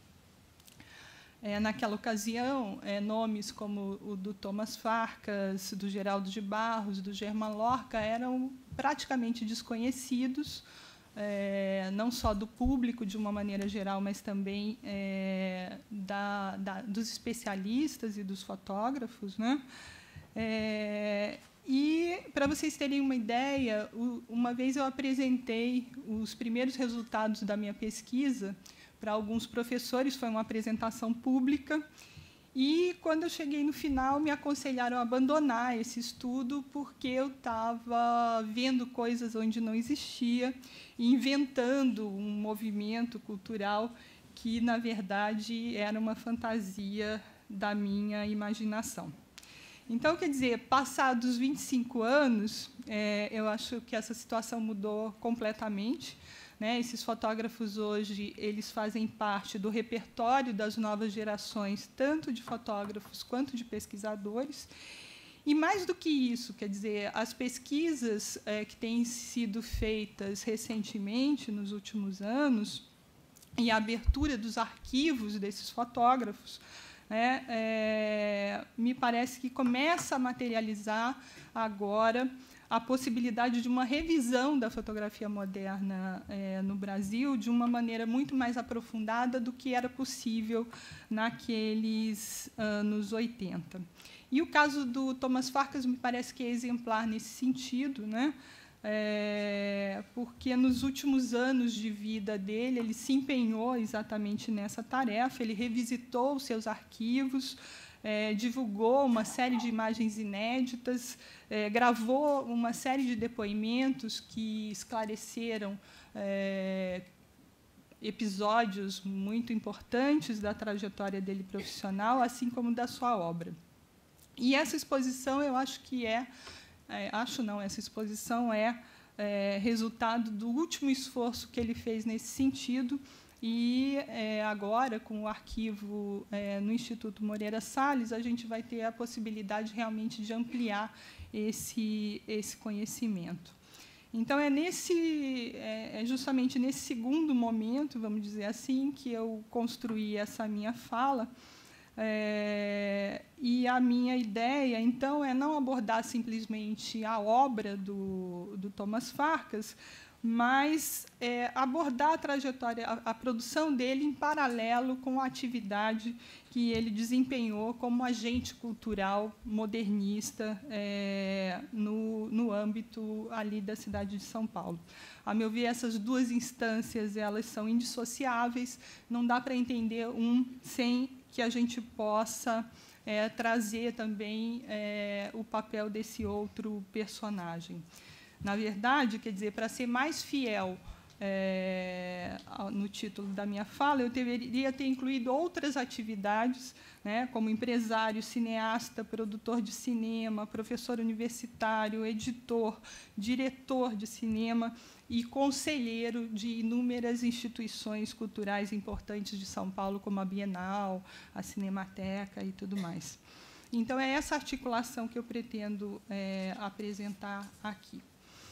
É, naquela ocasião, é, nomes como o do Thomas Farkas, do Geraldo de Barros, do Germán Lorca eram praticamente desconhecidos, é, não só do público de uma maneira geral, mas também é, da, da, dos especialistas e dos fotógrafos, né? É, e, para vocês terem uma ideia, uma vez eu apresentei os primeiros resultados da minha pesquisa para alguns professores, foi uma apresentação pública, e, quando eu cheguei no final, me aconselharam a abandonar esse estudo, porque eu estava vendo coisas onde não existia, e inventando um movimento cultural que, na verdade, era uma fantasia da minha imaginação. Então, quer dizer, passados vinte e cinco anos, é, eu acho que essa situação mudou completamente. Né? Esses fotógrafos, hoje, eles fazem parte do repertório das novas gerações, tanto de fotógrafos quanto de pesquisadores. E, mais do que isso, quer dizer, as pesquisas é, que têm sido feitas recentemente, nos últimos anos, e a abertura dos arquivos desses fotógrafos, né, é, me parece que começa a materializar agora a possibilidade de uma revisão da fotografia moderna é, no Brasil de uma maneira muito mais aprofundada do que era possível naqueles anos oitenta. E o caso do Thomas Farkas me parece que é exemplar nesse sentido, né? É, porque, nos últimos anos de vida dele, ele se empenhou exatamente nessa tarefa, ele revisitou os seus arquivos, É, divulgou uma série de imagens inéditas, é, gravou uma série de depoimentos que esclareceram é, episódios muito importantes da trajetória dele profissional, assim como da sua obra. E essa exposição, eu acho que é, é acho não, essa exposição é, é resultado do último esforço que ele fez nesse sentido. E, é, agora, com o arquivo é, no Instituto Moreira Salles, a gente vai ter a possibilidade realmente de ampliar esse, esse conhecimento. Então, é, nesse, é justamente nesse segundo momento, vamos dizer assim, que eu construí essa minha fala. É, e a minha ideia, então, é não abordar simplesmente a obra do, do Thomas Farkas, mas é, abordar a trajetória, a, a produção dele em paralelo com a atividade que ele desempenhou como agente cultural modernista é, no, no âmbito ali da cidade de São Paulo. A meu ver, essas duas instâncias, elas são indissociáveis, não dá para entender um sem que a gente possa é, trazer também é, o papel desse outro personagem. Na verdade, quer dizer, para ser mais fiel é, no título da minha fala, eu deveria ter incluído outras atividades, né, como empresário, cineasta, produtor de cinema, professor universitário, editor, diretor de cinema e conselheiro de inúmeras instituições culturais importantes de São Paulo, como a Bienal, a Cinemateca e tudo mais. Então, é essa articulação que eu pretendo é, apresentar aqui.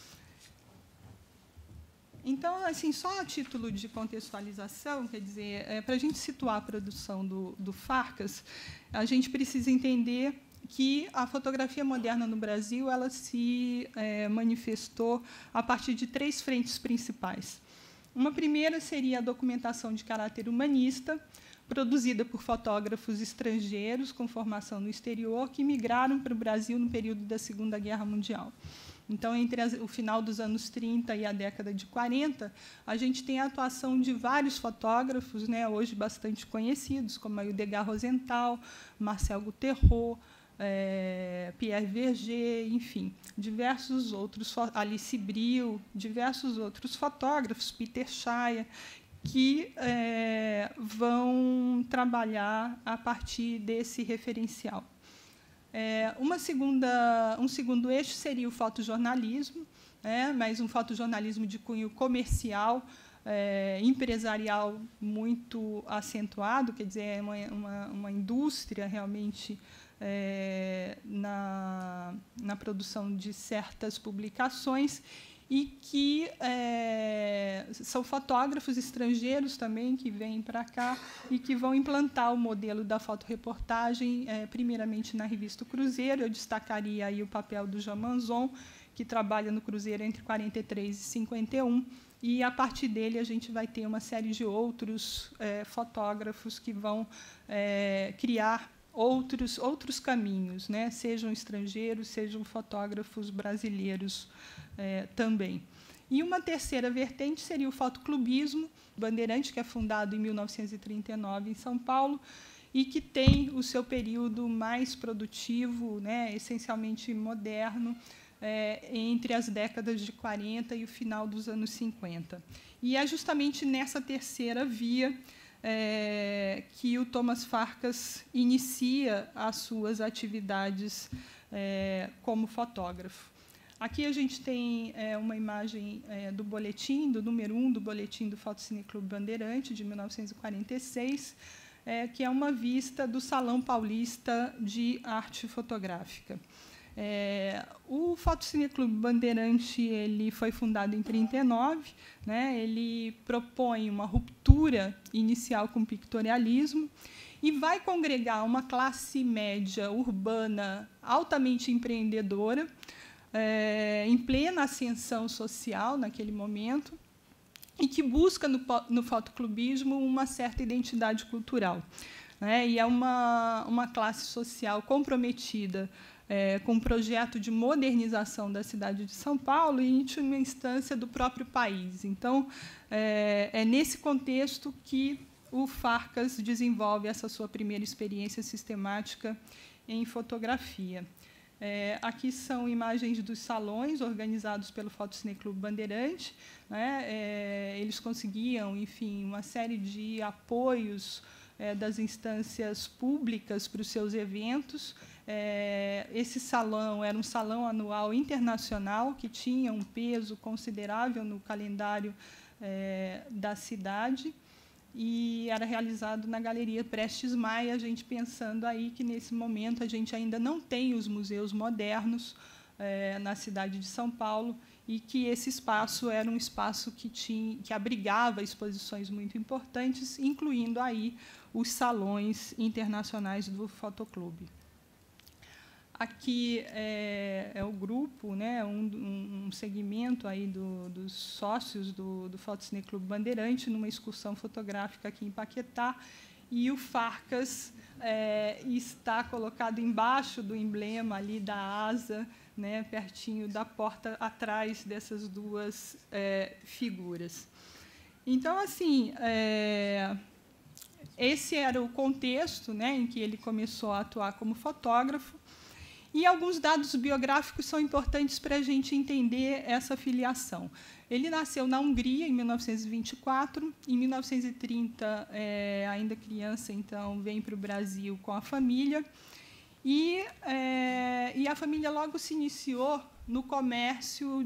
Então, assim, só a título de contextualização, quer dizer, é, para a gente situar a produção do, do Farkas, a gente precisa entender que a fotografia moderna no Brasil ela se é, manifestou a partir de três frentes principais. Uma primeira seria a documentação de caráter humanista, produzida por fotógrafos estrangeiros com formação no exterior, que migraram para o Brasil no período da Segunda Guerra Mundial. Então, entre as, o final dos anos trinta e a década de quarenta, a gente tem a atuação de vários fotógrafos, né, hoje bastante conhecidos, como a Edgar Rosenthal, Marcel Gutierrez, é, Pierre Verger, enfim, diversos outros, Alice Bril, diversos outros fotógrafos, Peter Shire, que é, vão trabalhar a partir desse referencial. É, uma segunda, um segundo eixo seria o fotojornalismo, né, mas um fotojornalismo de cunho comercial, é, empresarial muito acentuado, quer dizer, é uma, uma, uma indústria realmente é, na, na produção de certas publicações, e que é, são fotógrafos estrangeiros também que vêm para cá e que vão implantar o modelo da fotoreportagem, é, primeiramente na revista Cruzeiro. Eu destacaria aí o papel do Jean Manzon, que trabalha no Cruzeiro entre quarenta e três e cinquenta e um, e, a partir dele, a gente vai ter uma série de outros é, fotógrafos que vão é, criar outros, outros caminhos, né? Sejam estrangeiros, sejam fotógrafos brasileiros é, também. E uma terceira vertente seria o fotoclubismo bandeirante, que é fundado em mil novecentos e trinta e nove em São Paulo, e que tem o seu período mais produtivo, né, essencialmente moderno, é, entre as décadas de quarenta e o final dos anos cinquenta. E é justamente nessa terceira via é, que o Thomas Farkas inicia as suas atividades é, como fotógrafo. Aqui a gente tem é, uma imagem é, do boletim, do número um do boletim do Fotocine Clube Bandeirante, de mil novecentos e quarenta e seis, é, que é uma vista do Salão Paulista de Arte Fotográfica. É, o Fotocine Clube Bandeirante ele foi fundado em trinta e nove, né, ele propõe uma ruptura inicial com o pictorialismo e vai congregar uma classe média urbana altamente empreendedora, é, em plena ascensão social naquele momento, e que busca no, no fotoclubismo uma certa identidade cultural, né, e é uma, uma classe social comprometida É, com um projeto de modernização da cidade de São Paulo e, em última instância, do próprio país. Então, é, é nesse contexto que o Farkas desenvolve essa sua primeira experiência sistemática em fotografia. É, aqui são imagens dos salões organizados pelo Fotocine Clube Bandeirante, né? É, eles conseguiam, enfim, uma série de apoios é, das instâncias públicas para os seus eventos. É, esse salão era um salão anual internacional que tinha um peso considerável no calendário é, da cidade e era realizado na Galeria Prestes Maia, a gente pensando aí que, nesse momento, a gente ainda não tem os museus modernos é, na cidade de São Paulo e que esse espaço era um espaço que, tinha, que abrigava exposições muito importantes, incluindo aí os salões internacionais do Fotoclube. Aqui é, é o grupo, né, um, um segmento aí do, dos sócios do, do Fotocine Clube Bandeirante, numa excursão fotográfica aqui em Paquetá, e o Farkas é, está colocado embaixo do emblema ali da asa, né, pertinho da porta, atrás dessas duas é, figuras. Então, assim, é, esse era o contexto, né, em que ele começou a atuar como fotógrafo. E alguns dados biográficos são importantes para a gente entender essa filiação. Ele nasceu na Hungria, em mil novecentos e vinte e quatro. Em mil novecentos e trinta, é, ainda criança, então, vem para o Brasil com a família. E, é, e a família logo se iniciou no comércio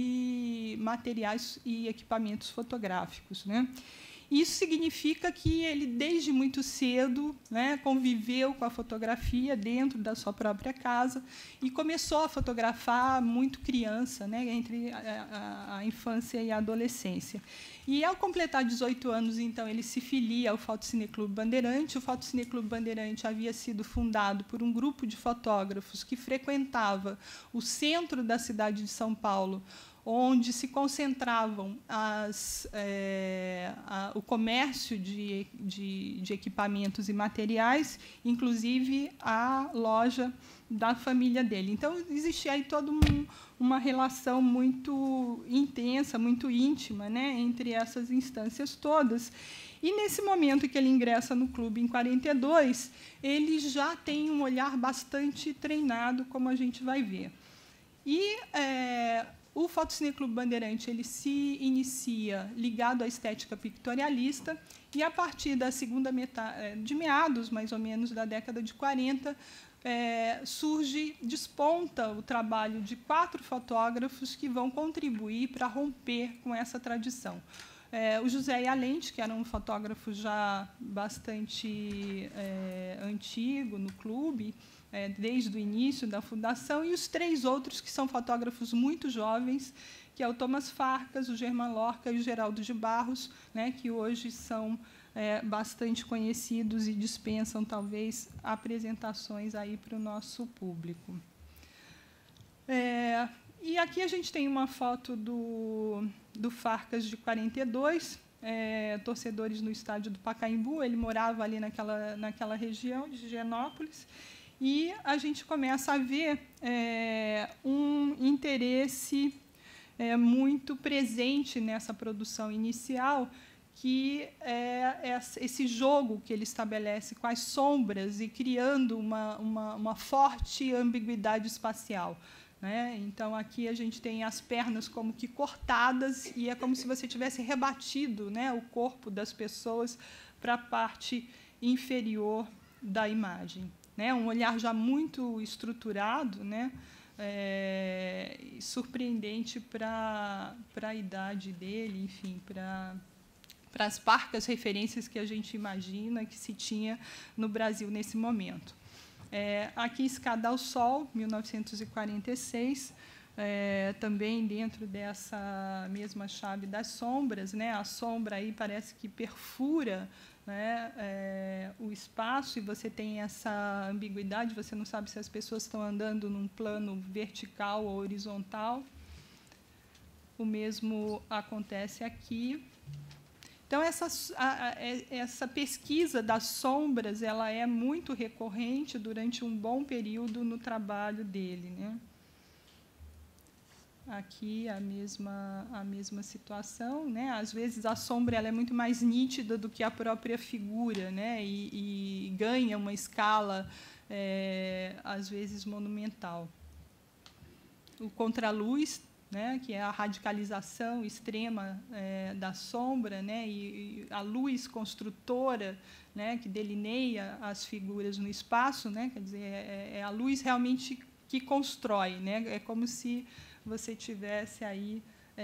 de materiais e equipamentos fotográficos, né? Isso significa que ele, desde muito cedo, né, conviveu com a fotografia dentro da sua própria casa e começou a fotografar muito criança, né, entre a, a, a infância e a adolescência. E, ao completar dezoito anos, então, ele se filia ao Fotocine Clube Bandeirante. O Fotocine Clube Bandeirante havia sido fundado por um grupo de fotógrafos que frequentava o centro da cidade de São Paulo, onde se concentravam as, é, a, o comércio de, de, de equipamentos e materiais, inclusive a loja da família dele. Então, existia aí toda um, uma relação muito intensa, muito íntima, né, entre essas instâncias todas. E, nesse momento que ele ingressa no clube, em quarenta e dois, ele já tem um olhar bastante treinado, como a gente vai ver. E é, o Fotocine Clube Bandeirante ele se inicia ligado à estética pictorialista e, a partir da segunda metade, de meados, mais ou menos, da década de quarenta, é, surge, desponta o trabalho de quatro fotógrafos que vão contribuir para romper com essa tradição. É, o José Ialente, que era um fotógrafo já bastante é, antigo no clube, é, desde o início da fundação, e os três outros que são fotógrafos muito jovens, que é o Thomas Farkas, o Germán Lorca e o Geraldo de Barros, né, que hoje são é, bastante conhecidos e dispensam, talvez, apresentações aí para o nosso público. É, e aqui a gente tem uma foto do, do Farkas de quarenta e dois, é, torcedores no estádio do Pacaembu. Ele morava ali naquela, naquela região de Higienópolis, e a gente começa a ver é, um interesse é, muito presente nessa produção inicial, que é esse jogo que ele estabelece com as sombras e criando uma, uma, uma forte ambiguidade espacial. Né? Então, aqui a gente tem as pernas como que cortadas, e é como se você tivesse rebatido, né, o corpo das pessoas para a parte inferior da imagem. Né? Um olhar já muito estruturado, né? É, surpreendente para a idade dele, enfim, para... para as parcas referências que a gente imagina que se tinha no Brasil nesse momento. É, aqui, Escada ao Sol, mil novecentos e quarenta e seis, é, também dentro dessa mesma chave das sombras, né? A sombra aí parece que perfura, né, é, o espaço, e você tem essa ambiguidade, você não sabe se as pessoas estão andando num plano vertical ou horizontal. O mesmo acontece aqui. Então, essa, a, a, essa pesquisa das sombras, ela é muito recorrente durante um bom período no trabalho dele. Né? Aqui, a mesma, a mesma situação. Né? Às vezes, a sombra ela é muito mais nítida do que a própria figura, né? e, e ganha uma escala, é, às vezes, monumental. O contraluz, né, que é a radicalização extrema é, da sombra, né, e, e a luz construtora, né, que delineia as figuras no espaço, né, quer dizer, é, é a luz realmente que constrói, né, é como se você tivesse aí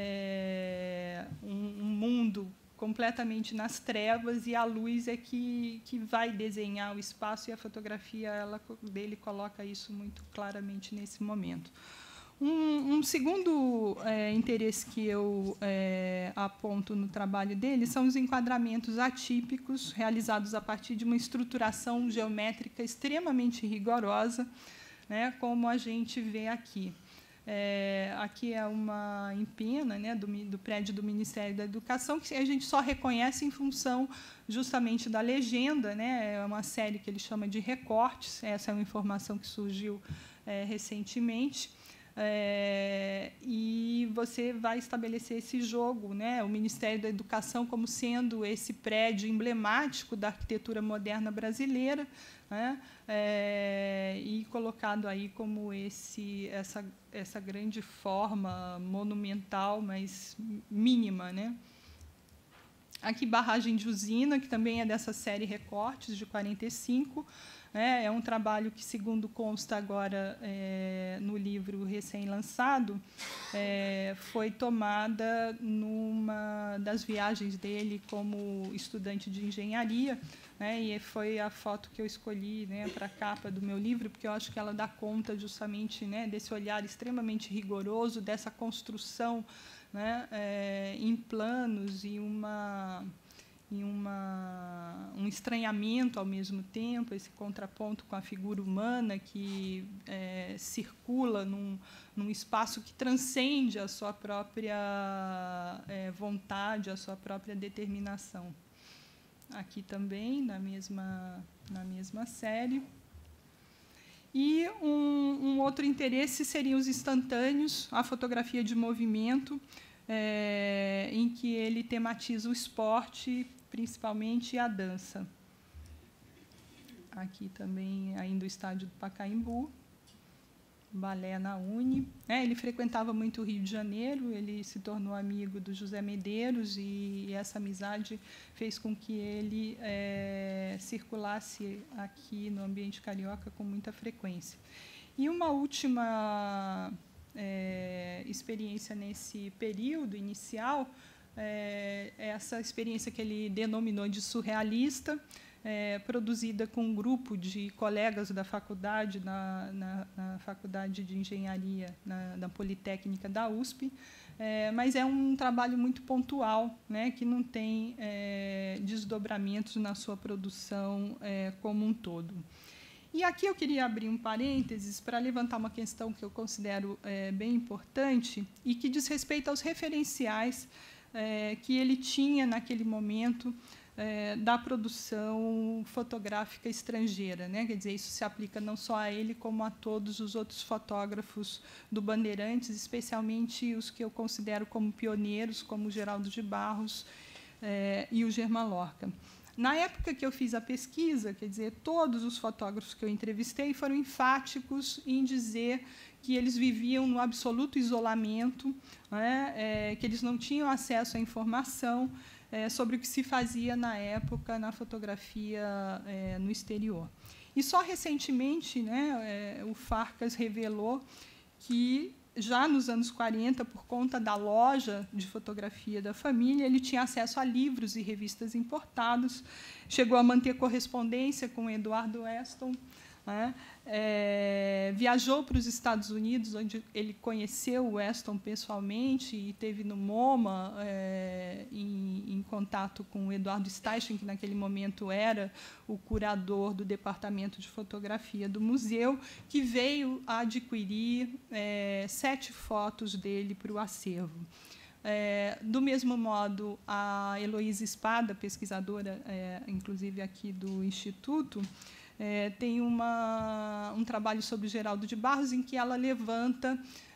é, um, um mundo completamente nas trevas, e a luz é que, que vai desenhar o espaço, e a fotografia ela, dele coloca isso muito claramente nesse momento. Um, um segundo é, interesse que eu é, aponto no trabalho dele são os enquadramentos atípicos, realizados a partir de uma estruturação geométrica extremamente rigorosa, né, como a gente vê aqui. É, aqui é uma empena, né, do, do prédio do Ministério da Educação, que a gente só reconhece em função justamente da legenda. Né, é uma série que ele chama de recortes, essa é uma informação que surgiu é, recentemente. É, e você vai estabelecer esse jogo, né, o Ministério da Educação como sendo esse prédio emblemático da arquitetura moderna brasileira, né, é, e colocado aí como esse, essa, essa grande forma monumental, mas mínima. Né. Aqui, Barragem de Usina, que também é dessa série Recortes, de quarenta e cinco, É, é um trabalho que, segundo consta agora é, no livro recém-lançado, é, foi tomada numa das viagens dele como estudante de engenharia, né, e foi a foto que eu escolhi, né, para a capa do meu livro, porque eu acho que ela dá conta justamente, né, desse olhar extremamente rigoroso, dessa construção, né, é, em planos e uma... e uma, um estranhamento ao mesmo tempo, esse contraponto com a figura humana que é, circula num, num espaço que transcende a sua própria é, vontade, a sua própria determinação. Aqui também, na mesma, na mesma série. E um, um outro interesse seriam os instantâneos, a fotografia de movimento, é, em que ele tematiza o esporte, principalmente a dança. Aqui também, ainda o estádio do Pacaembu, balé na Uni. É, ele frequentava muito o Rio de Janeiro, ele se tornou amigo do José Medeiros, e, e essa amizade fez com que ele é, circulasse aqui no ambiente carioca com muita frequência. E uma última é, experiência nesse período inicial, é, essa experiência que ele denominou de surrealista, é, produzida com um grupo de colegas da faculdade, na, na, na Faculdade de Engenharia, na, na Politécnica da U S P, é, mas é um trabalho muito pontual, né, que não tem é, desdobramentos na sua produção é, como um todo. E aqui eu queria abrir um parênteses para levantar uma questão que eu considero é, bem importante e que diz respeito aos referenciais é, que ele tinha naquele momento é, da produção fotográfica estrangeira, né? Quer dizer, isso se aplica não só a ele, como a todos os outros fotógrafos do Bandeirantes, especialmente os que eu considero como pioneiros, como o Geraldo de Barros é, e o Germán Lorca. Na época que eu fiz a pesquisa, quer dizer, todos os fotógrafos que eu entrevistei foram enfáticos em dizer que eles viviam no absoluto isolamento, né, é, que eles não tinham acesso à informação é, sobre o que se fazia na época na fotografia é, no exterior. E só recentemente, né, é, o Farcas revelou que já nos anos quarenta, por conta da loja de fotografia da família, ele tinha acesso a livros e revistas importados, chegou a manter correspondência com Eduardo Weston, né? É, viajou para os Estados Unidos, onde ele conheceu o Weston pessoalmente e teve no MoMA, é, em, em contato com o Eduardo Steichen, que naquele momento era o curador do departamento de fotografia do museu, que veio a adquirir é, sete fotos dele para o acervo. É, do mesmo modo, a Heloísa Espada, pesquisadora, é, inclusive aqui do Instituto, É, tem uma, um trabalho sobre Geraldo de Barros, em que ela levanta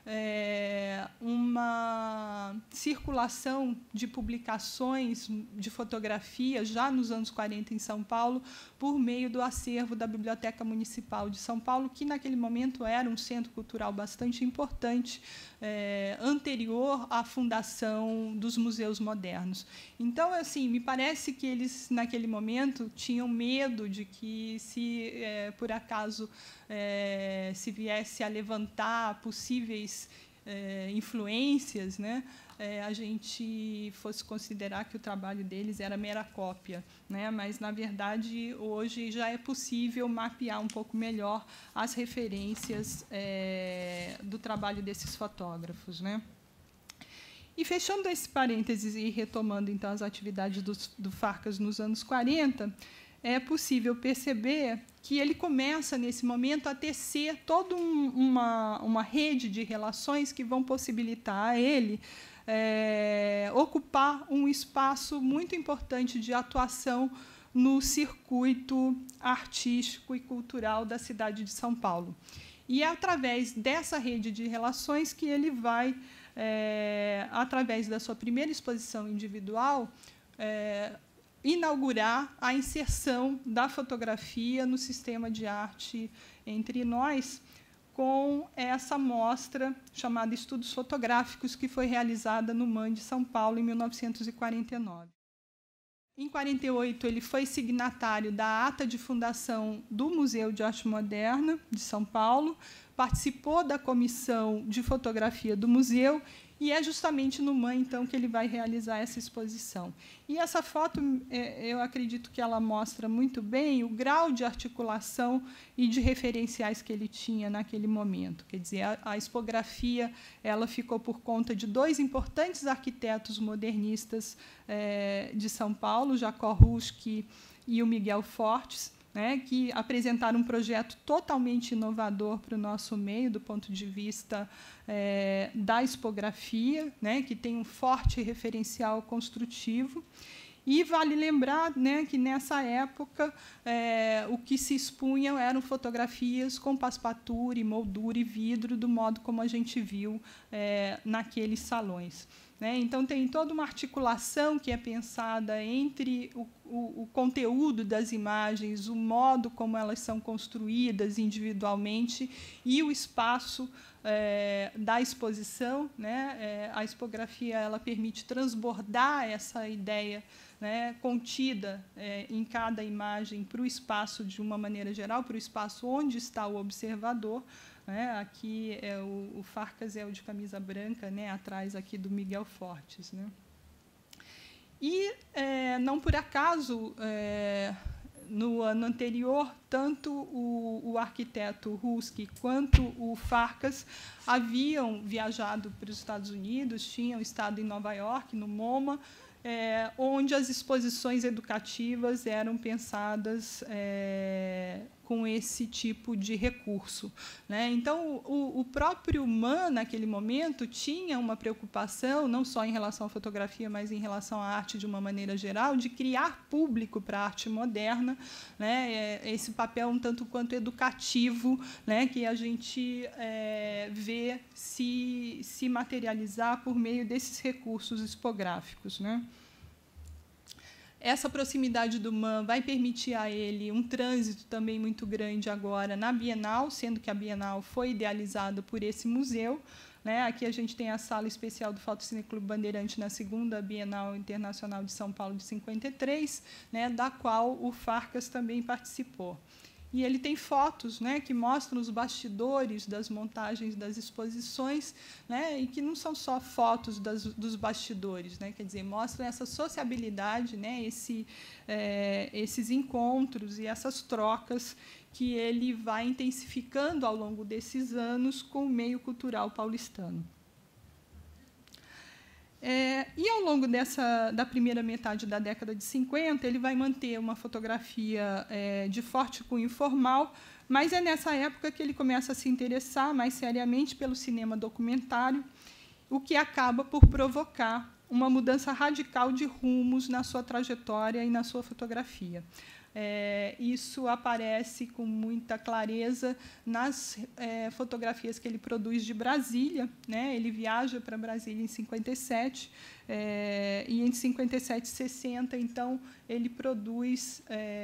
é, uma circulação de publicações de fotografia, já nos anos quarenta, em São Paulo, por meio do acervo da Biblioteca Municipal de São Paulo, que, naquele momento, era um centro cultural bastante importante, é, anterior à fundação dos museus modernos. Então, assim, me parece que eles, naquele momento, tinham medo de que, se, é, por acaso, é, se viesse a levantar possíveis é, influências, né, é, a gente fosse considerar que o trabalho deles era mera cópia, né, mas, na verdade, hoje já é possível mapear um pouco melhor as referências é, do trabalho desses fotógrafos, né. E, fechando esse parênteses e retomando, então, as atividades do, do Farcas nos anos quarenta, é possível perceber que ele começa, nesse momento, a tecer toda um, uma, uma rede de relações que vão possibilitar a ele é, ocupar um espaço muito importante de atuação no circuito artístico e cultural da cidade de São Paulo. E é através dessa rede de relações que ele vai, é, através da sua primeira exposição individual, é, inaugurar a inserção da fotografia no sistema de arte entre nós, com essa mostra chamada Estudos Fotográficos, que foi realizada no M A N de São Paulo, em mil novecentos e quarenta e nove. Em quarenta e oito, ele foi signatário da ata de fundação do Museu de Arte Moderna de São Paulo, participou da comissão de fotografia do museu, e é justamente no M A N, então, que ele vai realizar essa exposição. E essa foto, eu acredito que ela mostra muito bem o grau de articulação e de referenciais que ele tinha naquele momento. Quer dizer, a, a expografia ela ficou por conta de dois importantes arquitetos modernistas é, de São Paulo, Jacó Ruski e o Miguel Fortes, né, que apresentaram um projeto totalmente inovador para o nosso meio, do ponto de vista é, da expografia, né, que tem um forte referencial construtivo. E vale lembrar, né, que, nessa época, é, o que se expunham eram fotografias com passepartout, moldura e vidro, do modo como a gente viu é, naqueles salões. Né? Então, tem toda uma articulação que é pensada entre o, o, o conteúdo das imagens, o modo como elas são construídas individualmente e o espaço é, da exposição. Né? É, a expografia ela permite transbordar essa ideia, né, contida é, em cada imagem para o espaço de uma maneira geral, para o espaço onde está o observador. Né? Aqui é o, o Farcas é o de camisa branca, né? Atrás aqui do Miguel Fortes. Né? E, é, não por acaso, é, no ano anterior, tanto o, o arquiteto Ruski quanto o Farkas haviam viajado para os Estados Unidos, tinham estado em Nova York, no MoMA, é, onde as exposições educativas eram pensadas é, com esse tipo de recurso, né? Então, o, o próprio M A N, naquele momento, tinha uma preocupação, não só em relação à fotografia, mas em relação à arte de uma maneira geral, de criar público para a arte moderna, né? Esse papel um tanto quanto educativo, né? Que a gente é, vê se, se materializar por meio desses recursos expográficos, né? Essa proximidade do M A N vai permitir a ele um trânsito também muito grande agora na Bienal, sendo que a Bienal foi idealizada por esse museu, né? Aqui a gente tem a sala especial do Fotocine Clube Bandeirante na segunda Bienal Internacional de São Paulo de cinquenta e três, né? Da qual o Farkas também participou. E ele tem fotos, né, que mostram os bastidores das montagens das exposições, né, e que não são só fotos das, dos bastidores, né, quer dizer, mostram essa sociabilidade, né, esse, é, esses encontros e essas trocas que ele vai intensificando ao longo desses anos com o meio cultural paulistano. É, e, ao longo dessa, da primeira metade da década de cinquenta, ele vai manter uma fotografia é, de forte cunho formal, mas é nessa época que ele começa a se interessar mais seriamente pelo cinema documentário, o que acaba por provocar uma mudança radical de rumos na sua trajetória e na sua fotografia. É, isso aparece com muita clareza nas é, fotografias que ele produz de Brasília, né? Ele viaja para Brasília em cinquenta e sete, é, e entre cinquenta e sete e sessenta, então, ele produz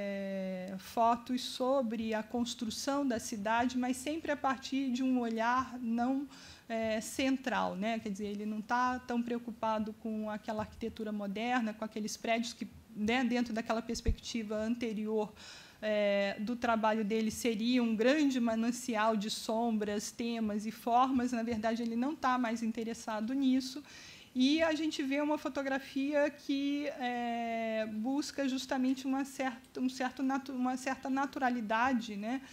é, fotos sobre a construção da cidade, mas sempre a partir de um olhar não é, central, né? Quer dizer, ele não está tão preocupado com aquela arquitetura moderna, com aqueles prédios que, né, dentro daquela perspectiva anterior é, do trabalho dele, seria um grande manancial de sombras, temas e formas. Na verdade, ele não está mais interessado nisso. E a gente vê uma fotografia que é, busca justamente uma certa, um certo natu, uma certa naturalidade, né?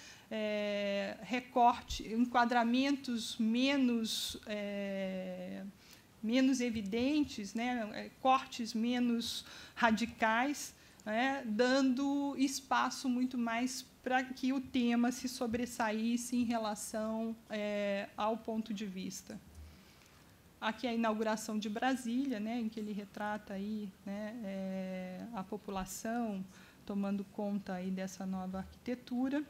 É, recorte, enquadramentos menos... É, menos evidentes, né, cortes menos radicais, né, dando espaço muito mais para que o tema se sobressaísse em relação é, ao ponto de vista. Aqui é a inauguração de Brasília, né, em que ele retrata aí, né, é, a população tomando conta aí dessa nova arquitetura.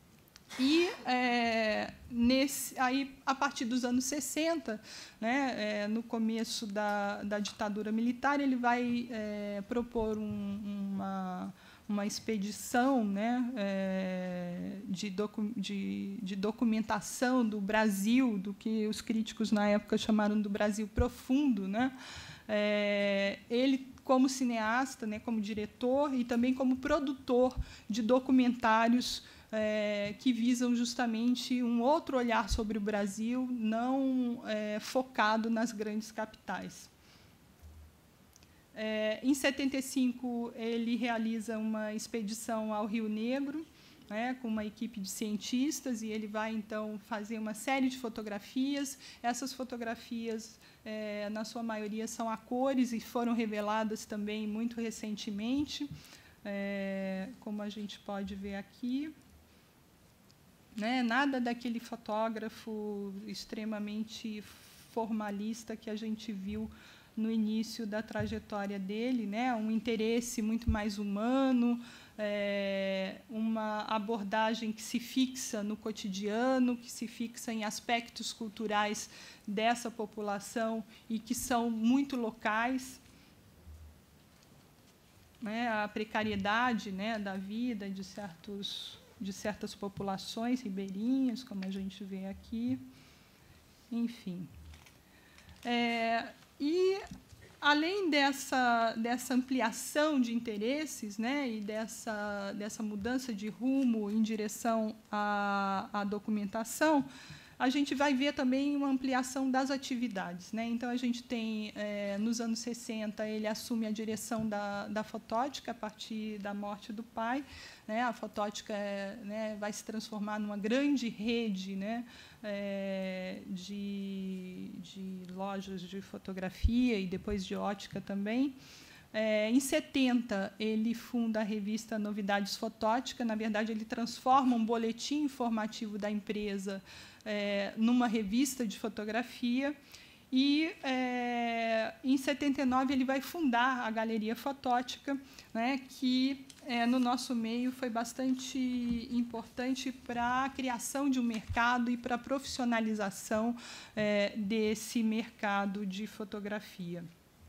E, é, nesse, aí, a partir dos anos sessenta, né, é, no começo da, da ditadura militar, ele vai é, propor um, uma, uma expedição, né, é, de, docu, de, de documentação do Brasil, do que os críticos, na época, chamaram do Brasil profundo, né? É, ele, como cineasta, né, como diretor e também como produtor de documentários É, que visam justamente um outro olhar sobre o Brasil, não é, focado nas grandes capitais. É, em setenta e cinco, ele realiza uma expedição ao Rio Negro, né, com uma equipe de cientistas, e ele vai, então, fazer uma série de fotografias. Essas fotografias, é, na sua maioria, são a cores e foram reveladas também muito recentemente, é, como a gente pode ver aqui. Né, nada daquele fotógrafo extremamente formalista que a gente viu no início da trajetória dele, né, um interesse muito mais humano, é, uma abordagem que se fixa no cotidiano, que se fixa em aspectos culturais dessa população e que são muito locais. Né, a precariedade, né, da vida de certos... de certas populações ribeirinhas, como a gente vê aqui. Enfim. É, e, além dessa, dessa ampliação de interesses, né, e dessa, dessa mudança de rumo em direção à, à documentação, a gente vai ver também uma ampliação das atividades, né? Então, a gente tem, é, nos anos sessenta, ele assume a direção da, da fotótica a partir da morte do pai, né? A fotótica é, né, vai se transformar numa grande rede, né, é, de, de lojas de fotografia e depois de ótica também. É, em setenta, ele funda a revista Novidades Fotótica. Na verdade, ele transforma um boletim informativo da empresa é, numa revista de fotografia. E, é, em setenta e nove, ele vai fundar a Galeria Fotótica, né, que, é, no nosso meio, foi bastante importante para a criação de um mercado e para a profissionalização é, desse mercado de fotografia.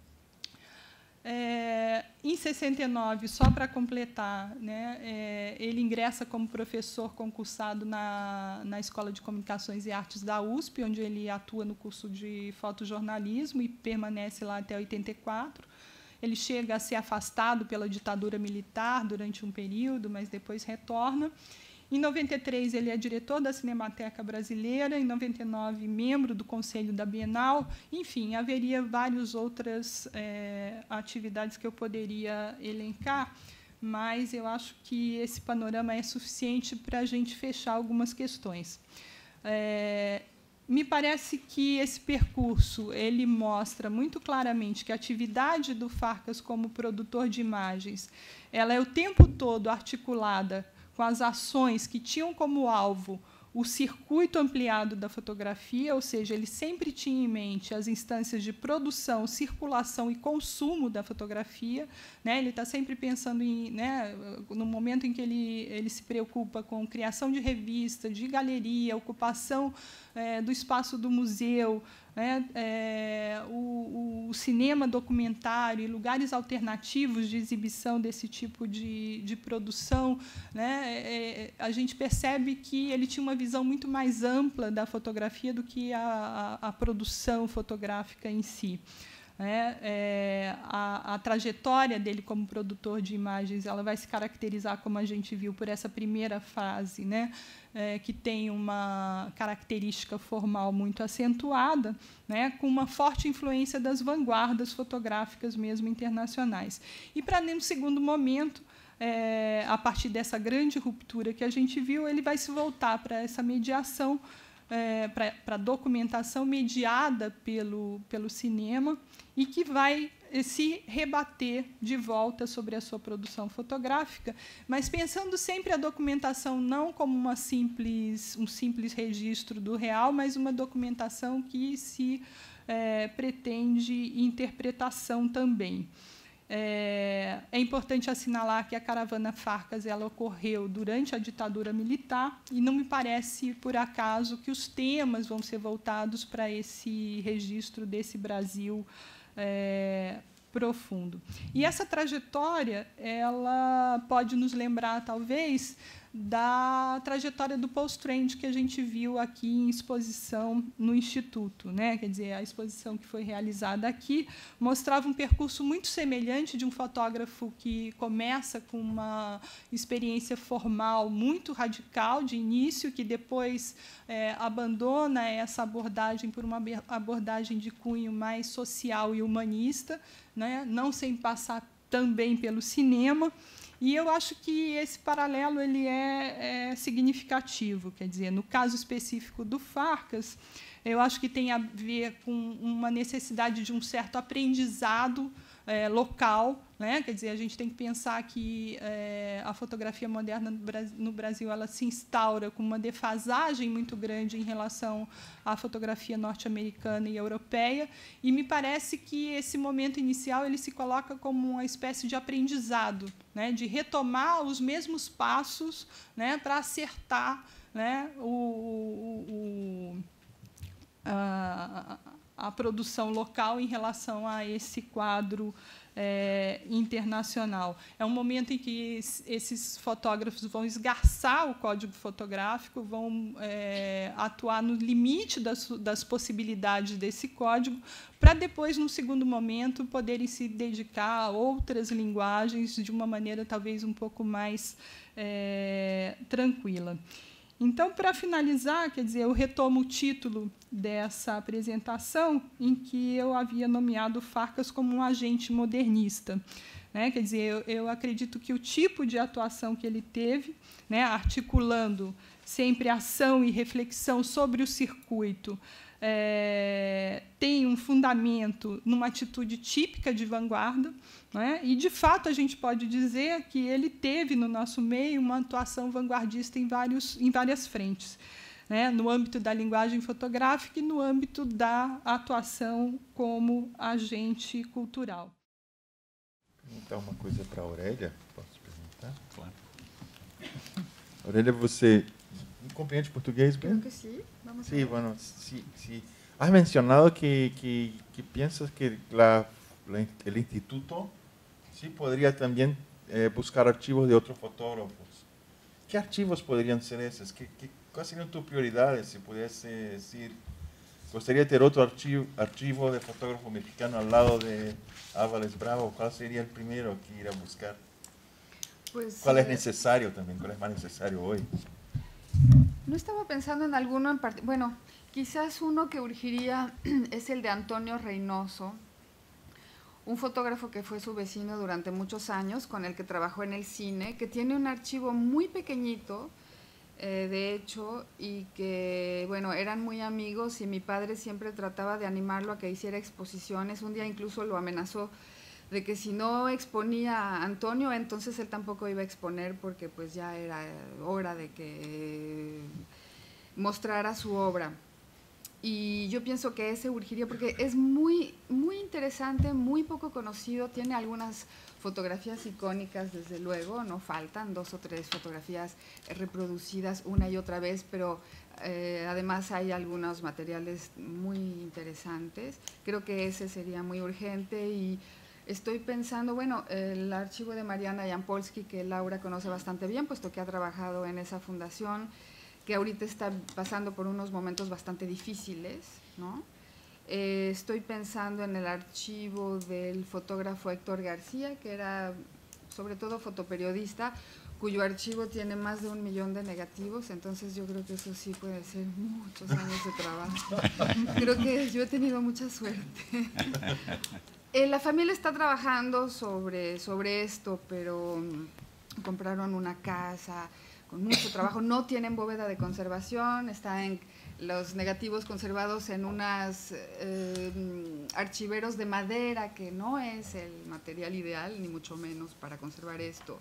É, em sessenta e nove, só para completar, né, é, ele ingressa como professor concursado na, na Escola de Comunicações e Artes da U S P, onde ele atua no curso de fotojornalismo e permanece lá até oitenta e quatro. Ele chega a ser afastado pela ditadura militar durante um período, mas depois retorna. Em noventa e três, ele é diretor da Cinemateca Brasileira, em noventa e nove, membro do Conselho da Bienal. Enfim, haveria várias outras é, atividades que eu poderia elencar, mas eu acho que esse panorama é suficiente para a gente fechar algumas questões. É, me parece que esse percurso ele mostra muito claramente que a atividade do Farcas como produtor de imagens ela é o tempo todo articulada com as ações que tinham como alvo o circuito ampliado da fotografia, ou seja, ele sempre tinha em mente as instâncias de produção, circulação e consumo da fotografia, né? Ele está sempre pensando em, né, no momento em que ele, ele se preocupa com criação de revista, de galeria, ocupação é, do espaço do museu, né, é, o, o cinema documentário e lugares alternativos de exibição desse tipo de, de produção, né, é, a gente percebe que ele tinha uma visão muito mais ampla da fotografia do que a, a, a produção fotográfica em si. É, é, a, a trajetória dele como produtor de imagens ela vai se caracterizar, como a gente viu, por essa primeira fase, né, é, que tem uma característica formal muito acentuada, né, com uma forte influência das vanguardas fotográficas mesmo internacionais. E, para um segundo momento, é, a partir dessa grande ruptura que a gente viu, ele vai se voltar para essa mediação, é, para a documentação mediada pelo, pelo cinema, e que vai se rebater de volta sobre a sua produção fotográfica, mas pensando sempre a documentação não como uma simples, um simples registro do real, mas uma documentação que se é, pretende interpretação também. É, é importante assinalar que a caravana Farcas ela ocorreu durante a ditadura militar e não me parece, por acaso, que os temas vão ser voltados para esse registro desse Brasil É, profundo. E essa trajetória ela pode nos lembrar, talvez, da trajetória do post-trend que a gente viu aqui em exposição no Instituto, né? Quer dizer, a exposição que foi realizada aqui mostrava um percurso muito semelhante de um fotógrafo que começa com uma experiência formal muito radical de início, que depois é, abandona essa abordagem por uma abordagem de cunho mais social e humanista, né? Não sem passar também pelo cinema. E eu acho que esse paralelo ele é, é significativo. Quer dizer, no caso específico do Farcas, eu acho que tem a ver com uma necessidade de um certo aprendizado é, local, né? Quer dizer, a gente tem que pensar que é, a fotografia moderna no Brasil ela se instaura com uma defasagem muito grande em relação à fotografia norte-americana e europeia, e me parece que esse momento inicial ele se coloca como uma espécie de aprendizado, né? De retomar os mesmos passos, né? Para acertar, né? o, o, o a, a produção local em relação a esse quadro é, internacional. É um momento em que esses fotógrafos vão esgarçar o código fotográfico, vão é, atuar no limite das, das possibilidades desse código, para depois, num segundo momento, poderem se dedicar a outras linguagens de uma maneira talvez um pouco mais é, tranquila. Então, para finalizar, quer dizer, eu retomo o título dessa apresentação, em que eu havia nomeado Farkas como um agente modernista. Né? Quer dizer, eu, eu acredito que o tipo de atuação que ele teve, né, articulando sempre ação e reflexão sobre o circuito, é, tem um fundamento numa atitude típica de vanguarda, né? E, de fato, a gente pode dizer que ele teve, no nosso meio, uma atuação vanguardista em, vários, em várias frentes, né? No âmbito da linguagem fotográfica e no âmbito da atuação como agente cultural. Perguntar uma coisa para a Aurélia. Posso perguntar? Claro. Aurélia, você compreende português bem? Creo que sí. Vamos Sí, a ver. bueno, sí, sí. Has mencionado que, que, que piensas que la, la, el instituto sí podría también eh, buscar archivos de otros fotógrafos. ¿Qué archivos podrían ser esos? ¿Qué, qué, ¿Cuáles serían tus prioridades? Si pudiese decir, ¿gustaría tener otro archivo, archivo de fotógrafo mexicano al lado de Ábalos Bravo? ¿Cuál sería el primero que ir a buscar? Pues, ¿Cuál es eh, necesario también? ¿Cuál es más necesario hoy? No estaba pensando en alguno en particular. Bueno, quizás uno que urgiría es el de Antonio Reynoso, un fotógrafo que fue su vecino durante muchos años, con el que trabajó en el cine, que tiene un archivo muy pequeñito, eh, de hecho, y que, bueno, eran muy amigos y mi padre siempre trataba de animarlo a que hiciera exposiciones. Un día incluso lo amenazó de que si no exponía a Antonio, entonces él tampoco iba a exponer porque pues ya era hora de que mostrara su obra. Y yo pienso que ese urgiría porque es muy, muy interesante, muy poco conocido, tiene algunas fotografías icónicas, desde luego, no faltan, dos o tres fotografías reproducidas una y otra vez, pero eh, además hay algunos materiales muy interesantes. Creo que ese sería muy urgente y estoy pensando, bueno, el archivo de Mariana Jampolsky, que Laura conoce bastante bien, puesto que ha trabajado en esa fundación, que ahorita está pasando por unos momentos bastante difíciles, ¿no? Eh, estoy pensando en el archivo del fotógrafo Héctor García, que era sobre todo fotoperiodista, cuyo archivo tiene más de un millón de negativos, entonces yo creo que eso sí puede ser muchos años de trabajo. Creo que yo he tenido mucha suerte. Eh, la familia está trabajando sobre, sobre esto, pero um, compraron una casa con mucho trabajo, no tienen bóveda de conservación, están los negativos conservados en unos eh, archiveros de madera, que no es el material ideal, ni mucho menos para conservar esto.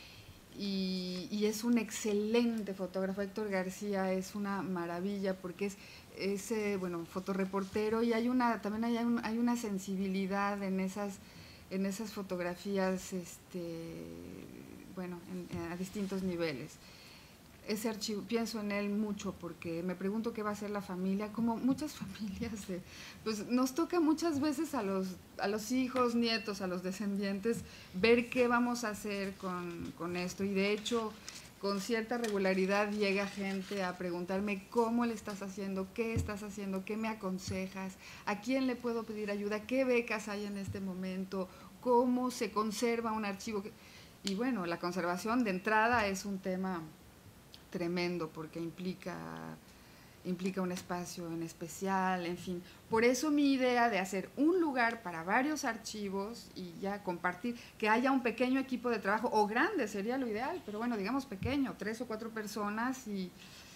Y, y es un excelente fotógrafo. Héctor García es una maravilla porque es, es eh, bueno, fotoreportero y hay una, también hay, un, hay una sensibilidad en esas, en esas fotografías, este, bueno, en, en, a distintos niveles. Ese archivo, pienso en él mucho porque me pregunto qué va a hacer la familia, como muchas familias, de, pues nos toca muchas veces a los, a los hijos, nietos, a los descendientes, ver qué vamos a hacer con, con esto. Y de hecho, con cierta regularidad llega gente a preguntarme cómo le estás haciendo, qué estás haciendo, qué me aconsejas, a quién le puedo pedir ayuda, qué becas hay en este momento, cómo se conserva un archivo. Y bueno, la conservación de entrada es un tema tremendo porque implica, implica un espacio en especial, en fin. Por eso mi idea de hacer un lugar para varios archivos y ya compartir, que haya un pequeño equipo de trabajo, o grande sería lo ideal, pero bueno, digamos pequeño, tres o cuatro personas y,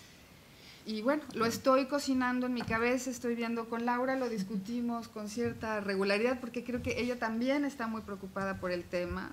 y bueno, lo estoy cocinando en mi cabeza, estoy viendo con Laura, lo discutimos con cierta regularidad porque creo que ella también está muy preocupada por el tema.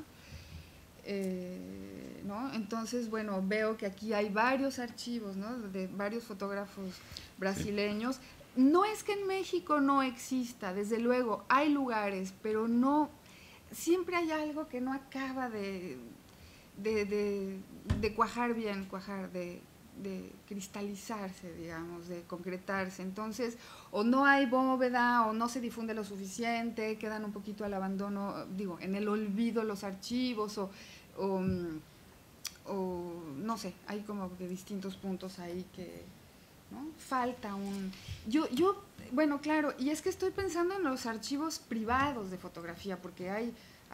Eh, ¿no? Entonces, bueno, veo que aquí hay varios archivos, ¿no? De varios fotógrafos brasileños. Sí. No es que en México no exista, desde luego, hay lugares, pero no, siempre hay algo que no acaba de, de, de, de cuajar bien, cuajar, de, de cristalizarse, digamos, de concretarse. Entonces, o no hay bóveda, o no se difunde lo suficiente, quedan un poquito al abandono, digo, en el olvido los archivos, o, o, o no sé, hay como de distintos puntos ahí que, ¿no? Falta un... Yo, yo, bueno, claro, y es que estoy pensando en los archivos privados de fotografía, porque hay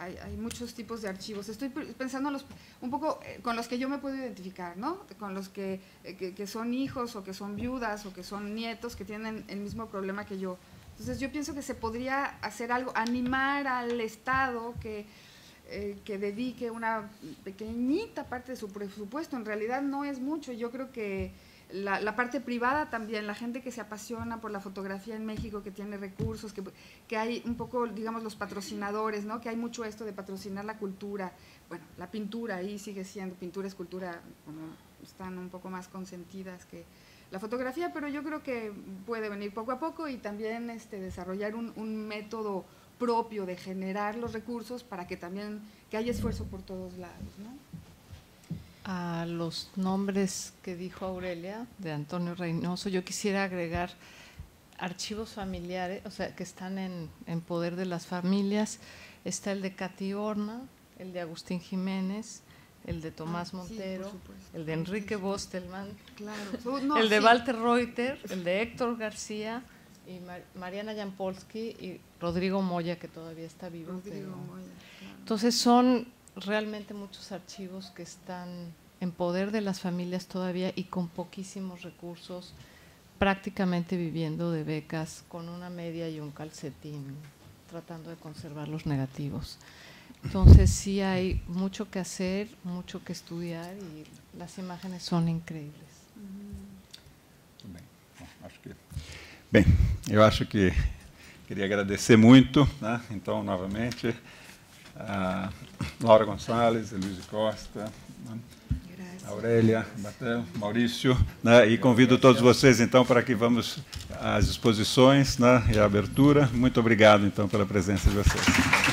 hay, hay muchos tipos de archivos. Estoy pensando en los, un poco con los que yo me puedo identificar, ¿no? Con los que, que, que son hijos o que son viudas o que son nietos que tienen el mismo problema que yo. Entonces yo pienso que se podría hacer algo, animar al Estado que, eh, que dedique una pequeñita parte de su presupuesto. En realidad no es mucho. Yo creo que La, la parte privada también, la gente que se apasiona por la fotografía en México, que tiene recursos, que, que hay un poco, digamos, los patrocinadores, ¿no? Que hay mucho esto de patrocinar la cultura. Bueno, la pintura ahí sigue siendo, pintura, escultura, como están un poco más consentidas que la fotografía, pero yo creo que puede venir poco a poco y también este, desarrollar un, un método propio de generar los recursos para que también, que haya esfuerzo por todos lados, ¿no? A los nombres que dijo Aurelia, de Antonio Reynoso, yo quisiera agregar archivos familiares, o sea, que están en, en poder de las familias. Está el de Katy Horna, el de Agustín Jiménez, el de Tomás ah, Montero, sí, el de Enrique Bostelman, claro. no, el de sí. Walter Reuter, el de Héctor García, y Mar Mariana Jampolsky y Rodrigo Moya, que todavía está vivo. Rodrigo pero... Moya, claro. Entonces son realmente muchos archivos que están en poder de las familias todavía y con poquísimos recursos, prácticamente viviendo de becas, con una media y un calcetín, tratando de conservar los negativos. Entonces sí hay mucho que hacer, mucho que estudiar y las imágenes son increíbles. Bem, bom, acho que, bem, eu acho que queria agradecer muito, né? Então, novamente, a Laura Gonçalves, a Luiz Costa, né? Aurélia, Batel, Maurício, né? E convido todos vocês, então, para que vamos às exposições, né? E à abertura. Muito obrigado, então, pela presença de vocês.